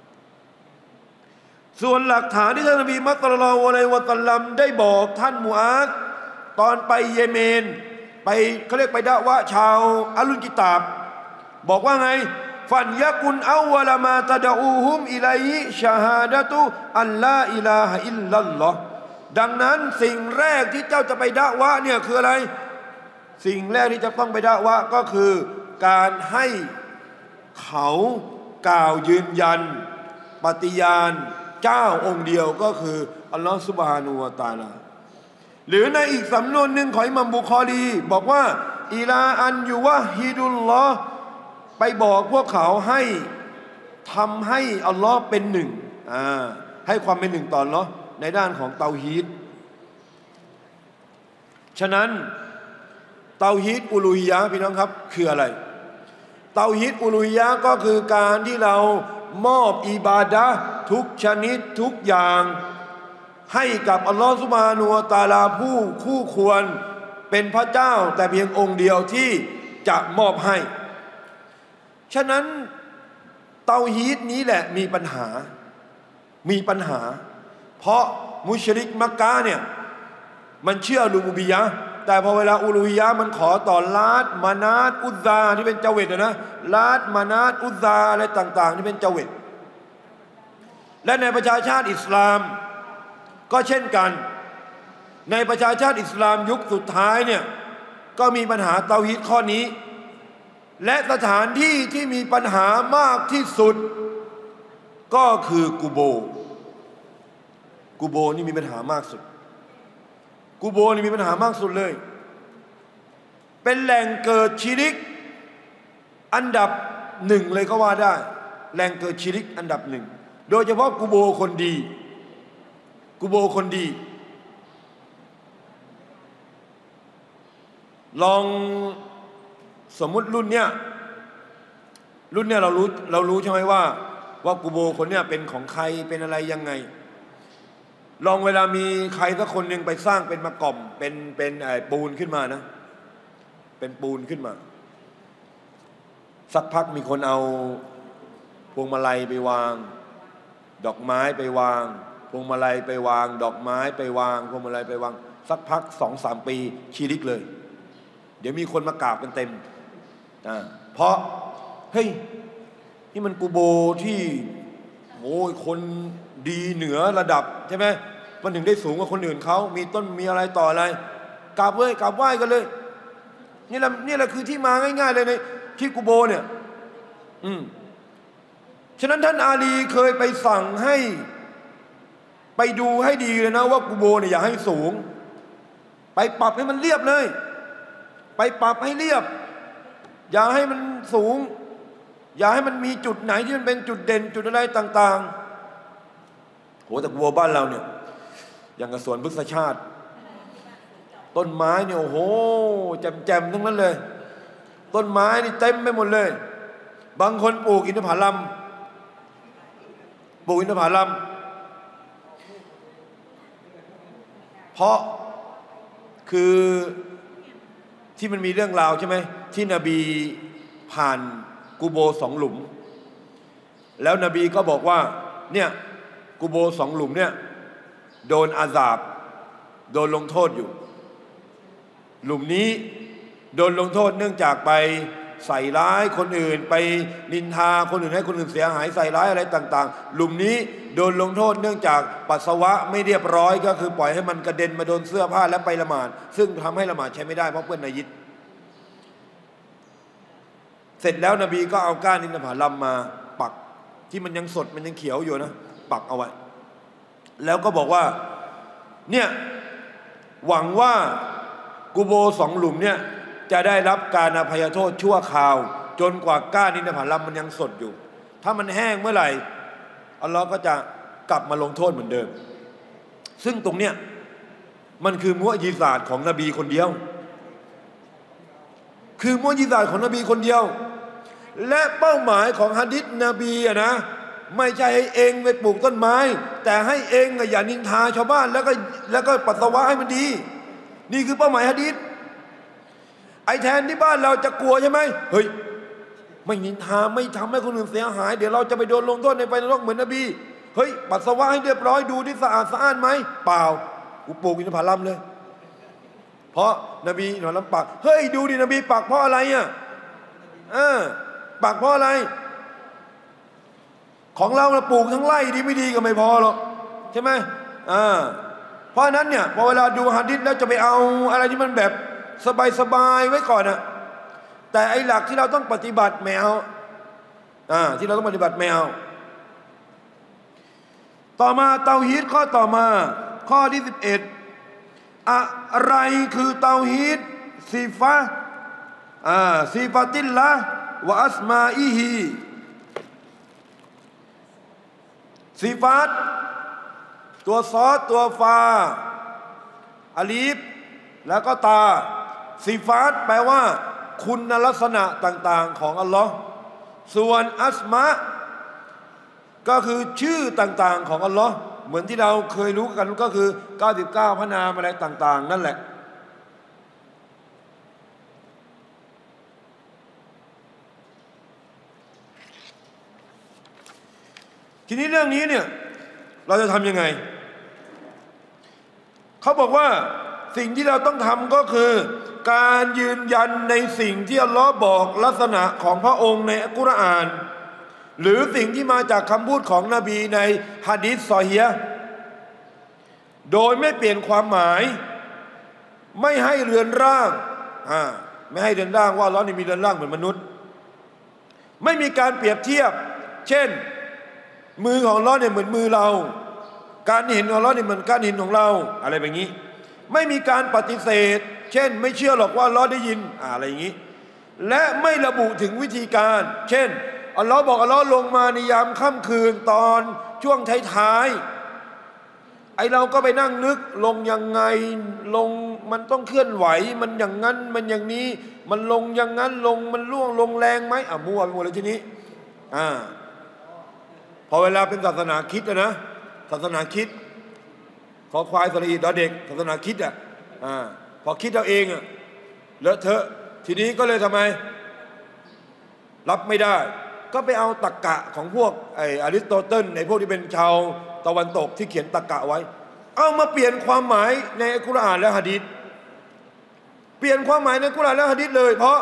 ส่วนหลักฐานที่ท่านนบีมุฮัมมัดศ็อลลัลลอฮุอะลัยฮิวะซัลลัมได้บอกท่านมูอาซตอนไปเยเมนไปเขาเรียกไปดะวะชาวอัลลุนกิตาบบอกว่าไงฟันยะกุนอาวะลามาตะดะอูฮุมอิลัยฮิชะฮาดะตุอัลลาอิลาฮะอิลลัลลอฮ์ดังนั้นสิ่งแรกที่เจ้าจะไปดะวะเนี่ยคืออะไรสิ่งแรกที่จะต้องไปดะวะก็คือการให้เขากล่าวยืนยันปฏิญาณเจ้าองค์เดียวก็คืออัลลอฮฺซุบฮานะฮูวะตะอาลาหรือในอีกสำนวนหนึ่งของอิหม่ามบุคอรีบอกว่าอิลาอันยูวะฮิดุลลอฮ์ไปบอกพวกเขาให้ทำให้อัลลอฮ์เป็นหนึ่งอ่าให้ความเป็นหนึ่งต่ออัลลอฮ์ในด้านของเตาฮีดฉะนั้นเตาฮีดอุลูฮิยะห์พี่น้องครับคืออะไรเตาฮีดอุลูฮิยะห์ก็คือการที่เรามอบอิบาดะห์ทุกชนิดทุกอย่างให้กับอัลลอฮฺซุบฮานะฮูวะตะอาลาผู้คู่ควรเป็นพระเจ้าแต่เพียงองค์เดียวที่จะมอบให้ฉะนั้นเตาฮีดนี้แหละมีปัญหามีปัญหาเพราะมุชริกมักกะห์เนี่ยมันเชื่อรูบูบิยะห์แต่พอเวลาอูลูฮิยะห์มันขอต่อลาตมานาตอุซซาที่เป็นเจาเวตนะลาตมานาตอุซซาอะไรต่างๆที่เป็นเจาเวตและในประชาชาติอิสลามก็เช่นกันในประชาชาติอิสลามยุคสุดท้ายเนี่ยก็มีปัญหาเตาฮีดข้อนี้และสถานที่ที่มีปัญหามากที่สุดก็คือกูโบกูโบนี่มีปัญหามากสุดกูโบนี่มีปัญหามากสุดเลยเป็นแหล่งเกิดชิริกอันดับหนึ่งเลยก็ว่าได้แหล่งเกิดชิริกอันดับหนึ่งโดยเฉพาะกูโบคนดีกูโบคนดีลองสมมุติรุ่นเนี้ยรุ่นเนี้ยเรารู้เรารู้ใช่ไหมว่าว่ากูโบคนเนี้ยเป็นของใครเป็นอะไรยังไงลองเวลามีใครสักคนหนึ่งไปสร้างเป็นมะกอมเป็นเป็นไอ้ปูนขึ้นมานะเป็นปูนขึ้นมาสักพักมีคนเอาพวงมาลัยไปวางดอกไม้ไปวางพวงมาลัยไปวางดอกไม้ไปวางพวงมาลัยไปวางสักพักสองสามปีชีริกเลยเดี๋ยวมีคนมากราบกันเต็มอ่าเพราะเฮ้ยนี่มันกูโบที่โอ้ยคนดีเหนือระดับใช่ไหมมันถึงได้สูงกว่าคนอื่นเขามีต้นมีอะไรต่ออะไรกราบเว้ยกราบไหว้กันเลยนี่แหละนี่แหละคือที่มาง่ายๆเลยในที่กูโบเนี่ยอืมฉะนั้นท่านอาลีเคยไปสั่งให้ไปดูให้ดีเลยนะว่ากูโบเนี่ยอย่าให้สูงไปปรับให้มันเรียบเลยไปปรับให้เรียบอย่าให้มันสูงอย่าให้มันมีจุดไหนที่มันเป็นจุดเด่นจุดอะไรต่างๆโหแต่กูโบบ้านเราเนี่ยอย่างกับสวนพฤกษชาติต้นไม้เนี่ยโอ้โหแจ่มๆทั้งนั้นเลยต้นไม้นี่เต็มไปหมดเลยบางคนปลูกอินทผลัมปลูกอินทผลัมเพราะคือที่มันมีเรื่องราวใช่ไหมที่นบีผ่านกูโบสองหลุมแล้วนบีก็บอกว่าเนี่ยกูโบสองหลุมเนี่ยโดนอาซาบโดนลงโทษอยู่หลุมนี้โดนลงโทษเนื่องจากไปใส่ร้ายคนอื่นไปนินทาคนอื่นให้คนอื่นเสียหายใส่ร้ายอะไรต่างๆหลุมนี้โดนลงโทษเนื่องจากปัสสาวะไม่เรียบร้อยก็คือปล่อยให้มันกระเด็นมาโดนเสื้อผ้าและไปละหมาดซึ่งทำให้ละหมาดใช้ไม่ได้เพราะเปื้อนนายิดเสร็จแล้วนบีก็เอาก้านอินทผลัมมาปักที่มันยังสดมันยังเขียวอยู่นะปักเอาไว้แล้วก็บอกว่าเนี่ยหวังว่ากูโบสองหลุมเนี่ยจะได้รับการอภัยโทษชั่วคราวจนกว่าก้านอินทผลัมมันยังสดอยู่ถ้ามันแห้งเมื่อไหร่อัลลอฮ์ก็จะกลับมาลงโทษเหมือนเดิมซึ่งตรงเนี้ยมันคือมุอญิซาตของนบีคนเดียวคือมุอญิซาตของนบีคนเดียวและเป้าหมายของหะดีษนบีอะนะไม่ใช่ให้เองไปปลูกต้นไม้แต่ให้เองอย่านินทาชาวบ้านแล้วก็แล้วก็ปัสสาวะให้มันดีนี่คือเป้าหมายหะดีษไอ้แทนที่บ้านเราจะกลัวใช่ไหมเฮ้ยไม่นินทาไม่ทำให้คนอื่นเสียหายเดี๋ยวเราจะไปโดนลงโทษในไฟนรกเหมือนนบีเฮ้ยปัสสาวะให้เรียบร้อยดูที่สะอาดสะอ้านไหมเปล่ากูปลูกอินทผลัมเลยเพราะนบีอินทผลัมปักเฮ้ยดูดินบีปักเพราะอะไรอ่ะเออปักเพราะอะไรของเราเราปลูกทั้งไร่ดีไม่ดีก็ไม่พอหรอกใช่ไหมอ่าเพราะนั้นเนี่ยพอเวลาดูหะดีษแล้วจะไปเอาอะไรที่มันแบบสบายๆไว้ก่อนนะแต่ไอ้หลักที่เราต้องปฏิบัติแมวอ่าที่เราต้องปฏิบัติแมวต่อมาเตาฮีดข้อต่อมาข้อที่สิบเอ็ดอะไรคือเตาฮีดซีฟะอ่าซีฟาติลละวะอัสมาอิฮีซีฟาตตัวซอสตัวฟาอาลีฟแล้วก็ตาซีฟาตแปลว่าคุณลักษณะต่างๆของอัลลอฮ์ส่วนอัสมาก็คือชื่อต่างๆของอัลลอฮ์เหมือนที่เราเคยรู้กันก็คือเก้าสิบเก้าพระนามอะไรต่างๆนั่นแหละทีนี้เรื่องนี้เนี่ยเราจะทำยังไงเขาบอกว่าสิ่งที่เราต้องทำก็คือการยืนยันในสิ่งที่อัลลอฮ์บอกลักษณะของพระองค์ในอัลกุรอานหรือสิ่งที่มาจากคำพูดของนบีในหะดีษซอฮีฮ์โดยไม่เปลี่ยนความหมายไม่ให้เรือนร่างอ่าไม่ให้เรือนร่างว่าอัลลอฮ์นี่มีเรือนร่างเหมือนมนุษย์ไม่มีการเปรียบเทียบเช่นมือของอัลลอฮ์เนี่ยเหมือนมือเราการเห็นของอัลลอฮ์เนี่ยเหมือนการเห็นของเราอะไรแบบนี้ไม่มีการปฏิเสธเช่นไม่เชื่อหรอกว่าอัลลอฮ์ได้ยินอะไรอย่างนี้และไม่ระบุถึงวิธีการเช่นอัลลอฮ์บอกอัลลอฮ์ลงมาในยามค่ำคืนตอนช่วงท้ายๆไอเราก็ไปนั่งนึกลงยังไงลงมันต้องเคลื่อนไหวมันอย่างนั้นมันอย่างนี้มันลงอย่างนั้นลงมันล่วงลงแรงไหมอ่ะมั่วไปหมดเลยทีนี้อ่าพอเวลาเป็นศาสนาคิดนะศาสนาคิดขอควายสระอีดอเด็กศาสนาคิดอ่ะอ่าพอคิดเอาเองอ่ะเลอะเทอะทีนี้ก็เลยทำไมรับไม่ได้ก็ไปเอาตรรกะของพวกไอ้อริสโตเติลในพวกที่เป็นชาวตะวันตกที่เขียนตรรกะไว้เอามาเปลี่ยนความหมายในอัลกุรอานและหะดีษเปลี่ยนความหมายในอัลกุรอานและหะดีษเลยเพราะ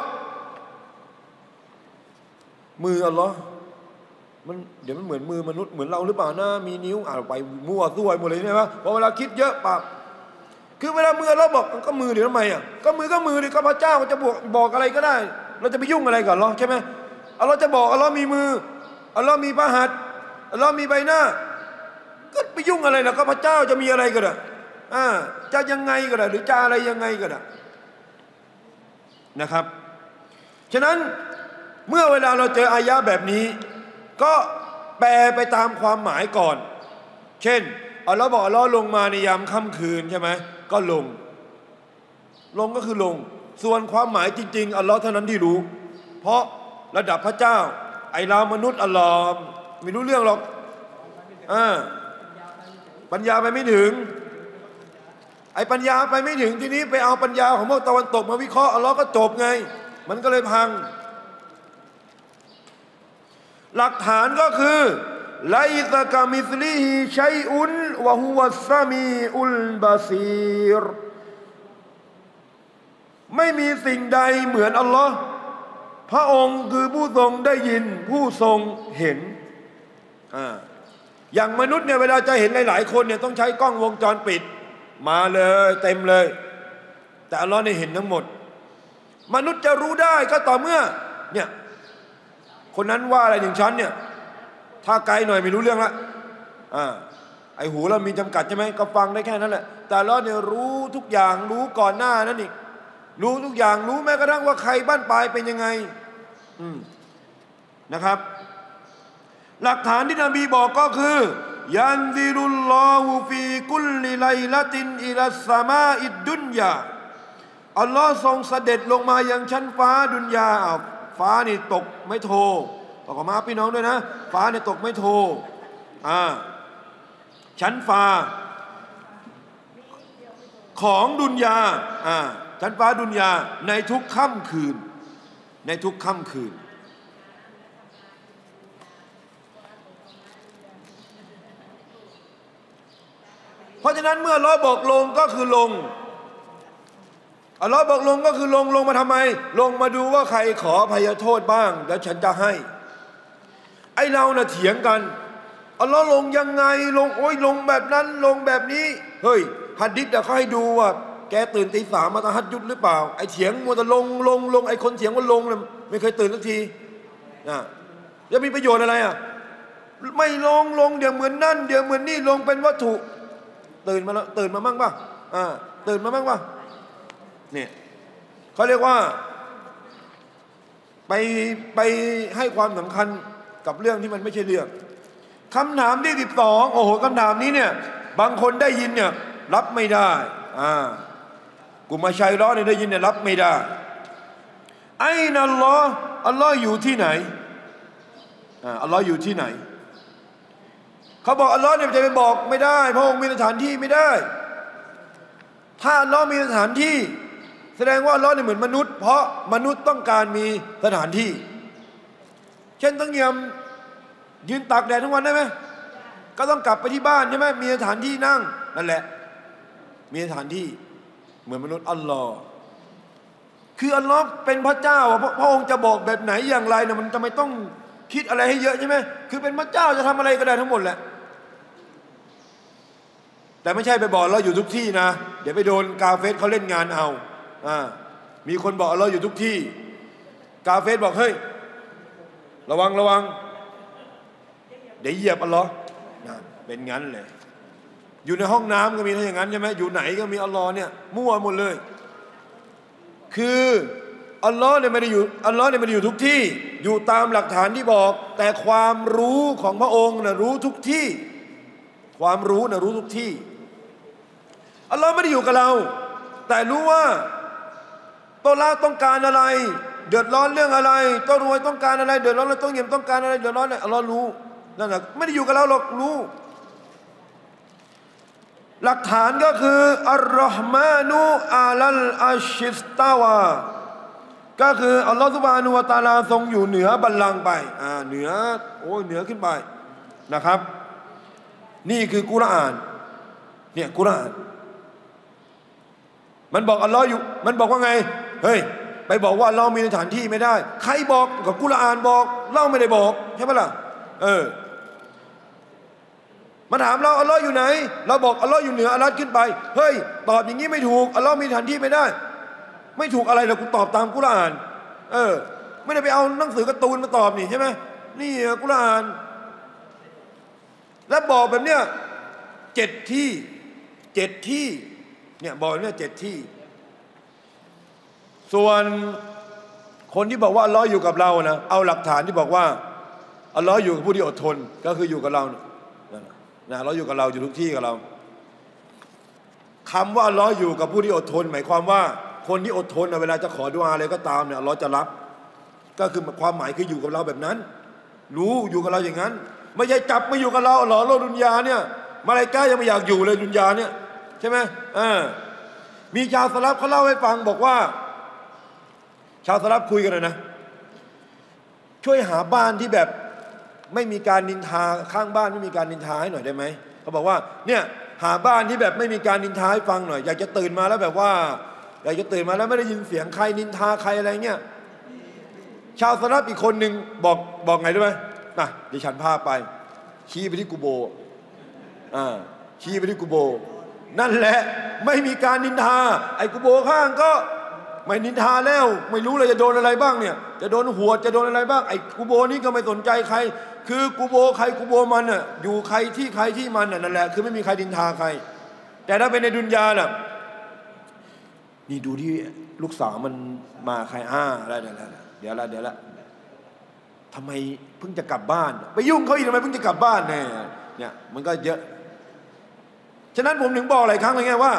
มืออัลลอฮ์มันเดี๋ยวมันเหมือนมือมนุษย์เหมือนเราหรือเปล่านะมีนิ้วอ่านไปมั่วซั่วหมดเลยใช่ไหมพอเวลาคิดเยอะปากคือเวลามือเราบอกก็มือเดี๋ยวทำไมอ่ะก็มือก็มือดิก็พระเจ้าจะบอกบอกอะไรก็ได้เราจะไปยุ่งอะไรกันหรอใช่ไหมอัลลอฮ์จะบอกอัลลอฮ์มีมืออัลลอฮ์มีพระหัตถ์อัลลอฮ์มีใบหน้าก็ไปยุ่งอะไรล่ะก็พระเจ้าจะมีอะไรก็ได้อ่าจะยังไงก็ได้หรือจะอะไรยังไงก็ได้นะครับฉะนั้นเมื่อเวลาเราเจออายะแบบนี้ก็แปลไปตามความหมายก่อนเช่นอัลลอฮ์บอกอัลลอฮ์ลงมาในยามค่ำคืนใช่ไหมก็ลงลงก็คือลงส่วนความหมายจริงๆอัลลอฮ์เท่านั้นที่รู้เพราะระดับพระเจ้าไอเรามนุษย์อัลลอฮ์ไม่รู้เรื่องหรอกอ่าปัญญาไปไม่ถึงไอปัญญาไปไม่ถึงทีนี้ไปเอาปัญญาของพวกตะวันตกมาวิเคราะห์อัลลอฮ์ก็จบไงมันก็เลยพังหลักฐานก็คือไลซะกะมิสลิฮิชัยอุนวะฮุวัสซะมีอุลบาซีรไม่มีสิ่งใดเหมือนอัลลอฮ์พระองค์คือผู้ทรงได้ยินผู้ทรงเห็นอ่าอย่างมนุษย์เนี่ยเวลาจะเห็นหลายๆคนเนี่ยต้องใช้กล้องวงจรปิดมาเลยเต็มเลยแต่อัลลอฮ์เนี่ยเห็นทั้งหมดมนุษย์จะรู้ได้ก็ต่อเมื่อเนี่ยคนนั้นว่าอะไรถึงฉันเนี่ยถ้าไกลหน่อยไม่รู้เรื่องละอ่าไอหูเรามีจำกัดใช่ไหมก็ฟังได้แค่นั้นแหละแต่อัลลอฮ์เนี่ยรู้ทุกอย่างรู้ก่อนหน้านั้นอีกรู้ทุกอย่างรู้แม้กระทั่งว่าใครบ้านปลายเป็นยังไงอืมนะครับหลักฐานที่นบีบอกก็คือยันซิรุลลอฮุฟีกุลลิไลละตินอิลัสสมาอิดดุนยาอัลลอฮ์ทรงเสด็จลงมายังชั้นฟ้าดุนยาฟ้านี่ตกไม่โทบอกมาพี่น้องด้วยนะฟ้าเนี่ยตกไม่โทอ่าชั้นฟ้าของดุนยาอ่าชั้นฟ้าดุนยาในทุกค่ำคืนในทุกค่ำคืนเพราะฉะนั้นเมื่ออัลเลาะห์บอกลงก็คือลงอัลเลาะห์บอกลงก็คือลงลงมาทำไมลงมาดูว่าใครขออภัยโทษบ้างแล้วฉันจะให้ไอเราน่ะเถียงกันอัลเลาะห์ลงยังไงลงโอ้ยลงแบบนั้นลงแบบนี้เฮ้ยหัดดิษเขาให้ดูว่าแกตื่นตีสามมาตะฮัดยุดหรือเปล่าไอเถียงมัวแต่ลงลงลงไอคนเถียงว่าลงเนี่ยไม่เคยตื่นสักทีนะจะมีประโยชน์อะไรอ่ะไม่ลงลงเดี๋ยวเหมือนนั่นเดี๋ยวเหมือนนี่ลงเป็นวัตถุตื่นมาแล้วตื่นมามั่งป่ะอ่าตื่นมามั่งป่ะเนี่ยเขาเรียกว่าไปไปให้ความสำคัญกับเรื่องที่มันไม่ใช่เรื่องคำถามที่สิบสองโอ้โหคำถามนี้เนี่ยบางคนได้ยินเนี่ยรับไม่ได้อ่ากลุ่มชัยร้อนเนี่ยได้ยินเนี่ยรับไม่ได้ไอ้นัลลอฮ์อัลลอฮ์อยู่ที่ไหนอ่าอัลลอฮ์อยู่ที่ไหนเขาบอกอัลลอฮ์เนี่ยจะไปบอกไม่ได้เพราะองค์มีสถานที่ไม่ได้ถ้าอัลลอฮ์มีสถานที่แสดงว่าอัลลอฮ์เนี่ยเหมือนมนุษย์เพราะมนุษย์ต้องการมีสถานที่เช่นต้องเงียบยืนตากแดดทั้งวันได้ไหมก็ต้องกลับไปที่บ้านใช่ไหมมีสถานที่นั่งนั่นแหละมีสถานที่เหมือนมนุษย์อัลลอฮ์คืออัลลอฮ์เป็นพระเจ้าพระองค์จะบอกแบบไหนอย่างไรเนี่ยมันทำไมต้องคิดอะไรให้เยอะใช่ไหมคือเป็นพระเจ้าจะทำอะไรก็ได้ทั้งหมดแหละแต่ไม่ใช่ไปบอกเราอยู่ทุกที่นะเดี๋ยวไปโดนกาเฟสเขาเล่นงานเอาอ่ามีคนบอกเราอยู่ทุกที่กาเฟสบอกเฮ้ยระวังระวังเดี๋ยวเหยียบอัลลอฮ์เป็นงั้นเลยอยู่ในห้องน้ำก็มีถ้าอย่างนั้นใช่ไหมอยู่ไหนก็มีอัลลอฮ์เนี่ยมั่วหมดเลยคืออัลลอฮ์เนี่ยไม่ได้อยู่อัลลอฮ์เนี่ยไม่ได้อยู่ทุกที่อยู่ตามหลักฐานที่บอกแต่ความรู้ของพระองค์น่ะรู้ทุกที่ความรู้น่ะรู้ทุกที่อัลลอฮ์ไม่ได้อยู่กับเราแต่รู้ว่าตัวเราต้องการอะไรเดือดร้อนเรื่องอะไรต้องรวยต้องการอะไรเดือดร้อนอะไรต้องเงียบต้องการอะไรเดือดร้อนอะไรอัลลอฮ์รู้นั่นแหละไม่ได้อยู่กับเราหรอกรู้หลักฐานก็คืออัลลอฮ์มานุอาลัลอัชชิสตาวาก็คืออัลลอฮ์ซุบฮานะฮูวะตะอาลาทรงอยู่เหนือบัลลังก์ไปอ่าเหนือโอ้ยเหนือขึ้นไปนะครับนี่คือกุรอานเนี่ยกุรอานมันบอกอัลลอฮ์อยู่มันบอกว่าไงเฮ้ยไปบอกว่าเรามีสถานที่ไม่ได้ใครบอกกับกุรอานบอกเราไม่ได้บอกใช่ไหมล่ะเออมาถามเราอัลลอฮ์อยู่ไหนเราบอกอัลลอฮ์อยู่เหนืออัลลอฮ์ขึ้นไปเฮ้ยตอบอย่างนี้ไม่ถูกอัลลอฮ์มีสถานที่ไม่ได้ไม่ถูกอะไรเรากูตอบตามกุรอานเออไม่ได้ไปเอาหนังสือการ์ตูนมาตอบนี่ใช่ไหมนี่กุรอานแล้วบอกแบบเนี้ยเจ็ดที่เจ็ดที่เนี่ยบอกเนี่ยเจ็ดที่ส่วนคนที่บอกว่าอัลลอฮ์อยู่กับเรานะเอาหลักฐานที่บอกว่าอัลลอฮ์อยู่กับผู้ที่อดทนก็คืออยู่กับเรานะนะเราอยู่กับเราอยู่ทุกที่กับเราคำว่าอัลลอฮ์อยู่กับผู้ที่อดทนหมายความว่าคนที่อดทนเวลาจะขอดุอาอะไรก็ตามเนี่ยอัลลอฮ์จะรับก็คือความหมายคืออยู่กับเราแบบนั้นรู้อยู่กับเราอย่างนั้นไม่ใช่จับมาอยู่กับเราหรอโลกดุนยาเนี่ยมาลาอิกะฮ์ยังไม่อยากอยู่เลยดุนยาเนี่ยใช่ไหมอ่ามีชาวสลับเขาเล่าให้ฟังบอกว่าชาวสลับคุยกันเลยนะช่วยหาบ้านที่แบบไม่มีการนินทาข้างบ้านไม่มีการนินทาให้หน่อยได้ไหมเขาบอกว่าเนี่ยหาบ้านที่แบบไม่มีการนินทาให้ฟังหน่อยอยากจะตื่นมาแล้วแบบว่าอยากจะตื่นมาแล้วไม่ได้ยินเสียงใครนินทาใครอะไรเงี้ยชาวสลับอีกคนหนึ่งบอกบอกไงรู้ไหมนะดิฉันพาไปชี้ไปที่กูโบอ่าชี้ไปที่กูโบนั่นแหละไม่มีการนินทาไอ้กูโบข้างก็ไม่นินทาแล้วไม่รู้เลยจะโดนอะไรบ้างเนี่ยจะโดนหัวจะโดนอะไรบ้างไอ้กูโบนี่ก็ไม่สนใจใครคือกูโบใครกูโบมันน่ะอยู่ใครที่ใครที่มันน่ะนั่นแหละคือไม่มีใครนินทาใครแต่ถ้าเป็นในดุนยาน่ะนี่ดูที่ลูกสาวมันมาใครอ้าอะไรเดี๋ยวละเดี๋ยวละเดี๋ยวละทำไมเพิ่งจะกลับบ้านไปยุ่งเขาอีกทำไมเพิ่งจะกลับบ้านเนี่ยเนี่ยมันก็เยอะฉะนั้นผมถึงบอกหลายครั้งเลยไงว่า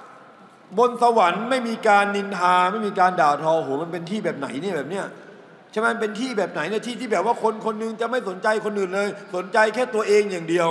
บนสวรรค์ไม่มีการนินทาไม่มีการด่าทอโหมันเป็นที่แบบไหนเนี่ยแบบเนี้ยฉช่ไหมเป็นที่แบบไหนเนี่ยที่ที่แบบว่าคนคนนึงจะไม่สนใจคนอื่นเลยสนใจแค่ตัวเองอย่างเดียว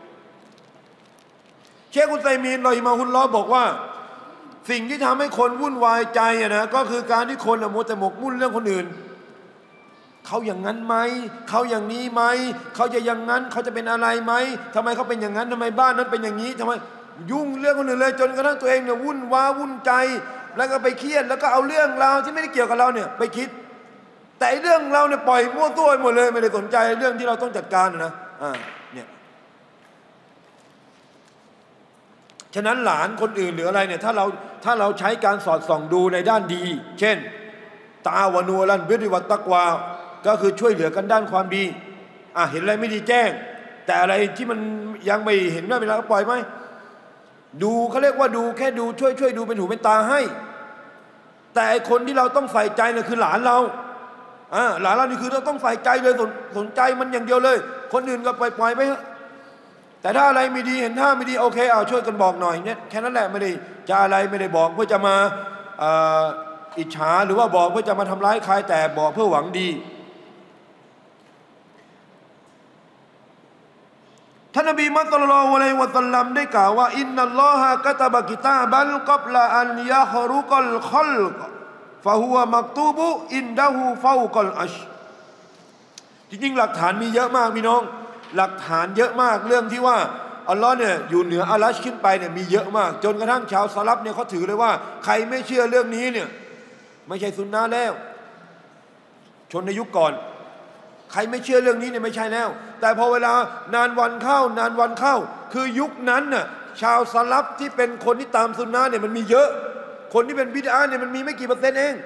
เชคอุซัยมีนรอฮิมะฮุลลอฮ์บอกว่าสิ่งที่ทำให้คนวุ่นวายใจอะนะก็คือการที่คนมัวแต่หมกมุ่นเรื่องคนอื่นเขาอย่างนั้นไหมเขาอย่างนี้ไหมเขาจะอย่างนั้นเขาจะเป็นอะไรไหมทำไมเขาเป็นอย่างนั้นทำไมบ้านนั้นเป็นอย่างนี้ทำไมยุ่งเรื่องคนอื่นเลยจนกระทั่งตัวเองเนี่ยวุ่นว้าวุ่นใจแล้วก็ไปเครียดแล้วก็เอาเรื่องราวที่ไม่ได้เกี่ยวกับเราเนี่ยไปคิดแต่เรื่องเราเนี่ยปล่อยมั่วตัวหมดเลยไม่ได้สนใจเรื่องที่เราต้องจัดการนะอ่าเนี่ยฉะนั้นหลานคนอื่นหรืออะไรเนี่ยถ้าเราถ้าเราใช้การสอดส่องดูในด้านดีเช่นตาวานูลันบิริวัตตักวาก็คือช่วยเหลือกันด้านความดีอ่ะเห็นอะไรไม่ดีแจ้งแต่อะไรที่มันยังไม่เห็นว่าเวลาก็ปล่อยไหมดูเขาเรียกว่าดูแค่ดูช่วยช่วยดูเป็นหูเป็นตาให้แต่คนที่เราต้องใส่ใจเนี่ยคือหลานเราอ่าหลานเรานี่คือเราต้องใส่ใจเลยสนสนใจมันอย่างเดียวเลยคนอื่นก็ปล่อยปล่อยไปฮะแต่ถ้าอะไรไม่ดีเห็นท่าไม่ดีโอเคเอาช่วยกันบอกหน่อยเนี่ยแค่นั้นแหละไม่ได้จะอะไรไม่ได้บอกเพื่อจะมาอิจฉาหรือว่าบอกเพื่อจะมาทำร้ายใครแต่บอกเพื่อหวังดีท่านนบีมุฮัมมัดศ็อลลัลลอฮุอะลัยฮิวะซัลลัมได้กล่าวว่าอินนัลลอฮะกะตะบะกิตาบัลกับละอันยะฮรุกัลคัลกฟะฮุวะมักตูบุอินดะฮูฟาวกัลอัชจริงๆหลักฐานมีเยอะมากพี่น้องหลักฐานเยอะมากเรื่องที่ว่าอัลลอฮ์เนี่ยอยู่เหนืออารัชขึ้นไปเนี่ยมีเยอะมากจนกระทั่งชาวซะลัฟเนี่ยเขาถือเลยว่าใครไม่เชื่อเรื่องนี้เนี่ยไม่ใช่ซุนนะห์แล้วชนในยุคก่อนใครไม่เชื่อเรื่องนี้เนี่ยไม่ใช่แล้วแต่พอเวลานานวันเข้านานวันเข้าคือยุคนั้นน่ะชาวซะลัฟที่เป็นคนที่ตามซุนนะห์เนี่ยมันมีเยอะคนที่เป็นบิดอะห์เนี่ยมันมีไม่กี่เปอร์เซ็นต์เอง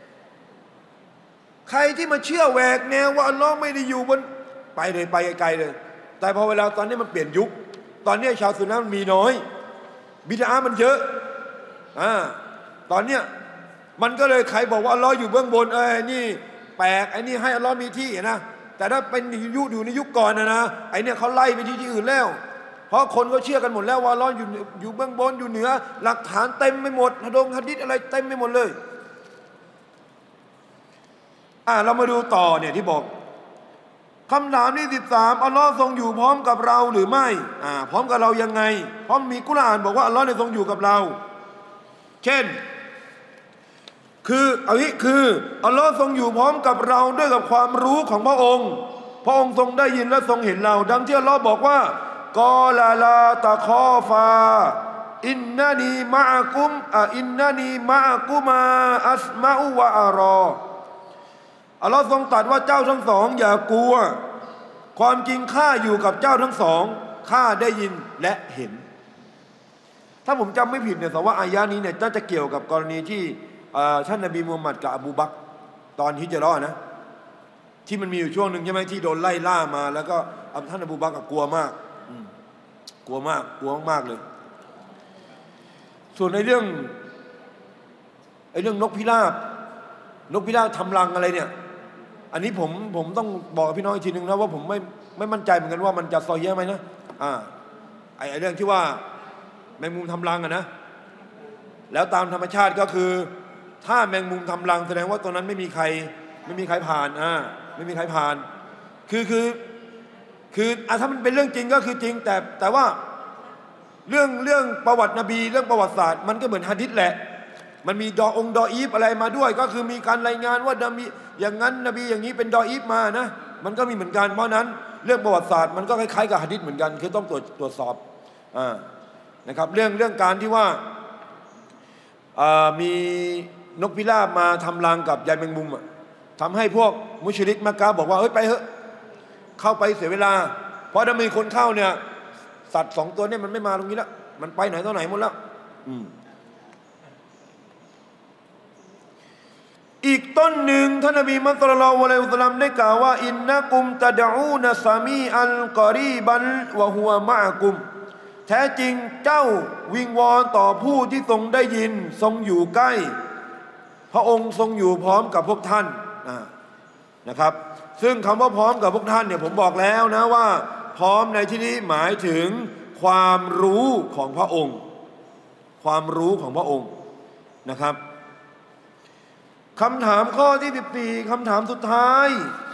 ใครที่มาเชื่อแหวกแนวว่าอัลลอฮ์ไม่ได้อยู่บนไปเลยไปไกลเลยแต่พอเวลาตอนนี้มันเปลี่ยนยุคตอนนี้ชาวซุนนะห์มันมีน้อยบิดอะห์มันเยอะอ่าตอนเนี้ยมันก็เลยใครบอกว่าอัลลอฮ์อยู่เบื้องบนเอ้ยนี่แปลกไอ้นี่ให้อัลลอฮ์มีที่นะแต่ถ้าเป็นยุคอยู่ในยุคก่อนนะนะไอ้เนี่ยเขาไล่ไปที่ที่อื่นแล้วเพราะคนก็เชื่อกันหมดแล้วว่าอัลลอฮ์อยู่อยู่เบื้องบนอยู่เหนือหลักฐานเต็มไปหมดหะดงหะดีษอะไรเต็มไปหมดเลยอ่าเรามาดูต่อเนี่ยที่บอกคำถามที่สิบสามอัลลอฮ์ทรงอยู่พร้อมกับเราหรือไม่อ่าพร้อมกับเรายังไงเพราะมีกุรอานบอกว่าอัลลอฮ์เนี่ยทรงอยู่กับเราเช่นคือเอางี้คืออัลลอฮ์ทรงอยู่พร้อมกับเราด้วยกับความรู้ของพระองค์พระองค์ทรงได้ยินและทรงเห็นเราดังที่อัลลอฮ์บอกว่ากอลาลาตะคอฟาอินนานีมะอะกุมอ่ะอินนานีมะอะกุมาอัสมาอุวะอารออัลลอฮ์ทรงตรัสว่าเจ้าทั้งสองอย่ากลัวความจริงข้าอยู่กับเจ้าทั้งสองข้าได้ยินและเห็นถ้าผมจำไม่ผิดเนี่ยแต่ว่าอายะนี้เนี่ยจะเกี่ยวกับกรณีที่ท่านนบีมูฮัมหมัดกับอบูบักรตอนฮิจเราะห์นะที่มันมีอยู่ช่วงหนึ่งใช่ไหมที่โดนไล่ล่ามาแล้วก็ท่านอบูบักรกลัวมากกลัวมากกลัวมากเลยส่วนในเรื่องไอ้เรื่องนกพิราบนกพิราบทำรังอะไรเนี่ยอันนี้ผมผมต้องบอกพี่น้องอีกทีนึงนะว่าผมไม่ไม่มั่นใจเหมือนกันว่ามันจะซอยเยอะไหมนะอ่าไอ้เรื่องที่ว่าแมงมุมทำรังอะนะแล้วตามธรรมชาติก็คือถ้าแมงมุมทำรังแสดงว่าตรงนั้นไม่มีใครไม่มีใครผ่านอ่าไม่มีใครผ่านคือคือคืออ่ะถ้ามันเป็นเรื่องจริงก็คือจริงแต่แต่ว่าเรื่องเรื่องประวัตินบีเรื่องประวัติศาสตร์มันก็เหมือนหะดีษแหละมันมีดอองดออีฟอะไรมาด้วยก็คือมีการรายงานว่านบีอย่างนั้นนบีอย่างนี้เป็นดออีฟมานะมันก็มีเหมือนกันเพราะนั้นเรื่องประวัติศาสตร์มันก็คล้ายๆกับหะดีษเหมือนกันคือต้องตรวจตรวจสอบอ่านะครับเรื่องเรื่องการที่ว่ามีนกพิราบมาทำรังกับใยแมงมุมอ่ะทำให้พวกมุชริกมักกะฮ์บอกว่าเฮ้ยไปเถอะเข้าไปเสียเวลาเพราะถ้ามีคนเข้าเนี่ยสัตว์สองตัวเนี่ยมันไม่มาตรงนี้แล้วมันไปไหนต่อไหนหมดแล้วอืมอีกต้นหนึ่งท่านนบีมุฮัมมัดศ็อลลัลลอฮุอะลัยฮิวะซัลลัมได้กล่าวว่าอินนะกุมตะดะอูนซามีอัลกอรีบันวะฮุวะมะอะกุมแท้จริงเจ้าวิงวอนต่อผู้ที่ทรงได้ยินทรงอยู่ใกล้พระองค์ทรงอยู่พร้อมกับพวกท่านนะครับซึ่งคำว่าพร้อมกับพวกท่านเนี่ยผมบอกแล้วนะว่าพร้อมในที่นี้หมายถึงความรู้ของพระองค์ความรู้ของพระองค์นะครับคำถามข้อที่สิบสี่คำถามสุดท้าย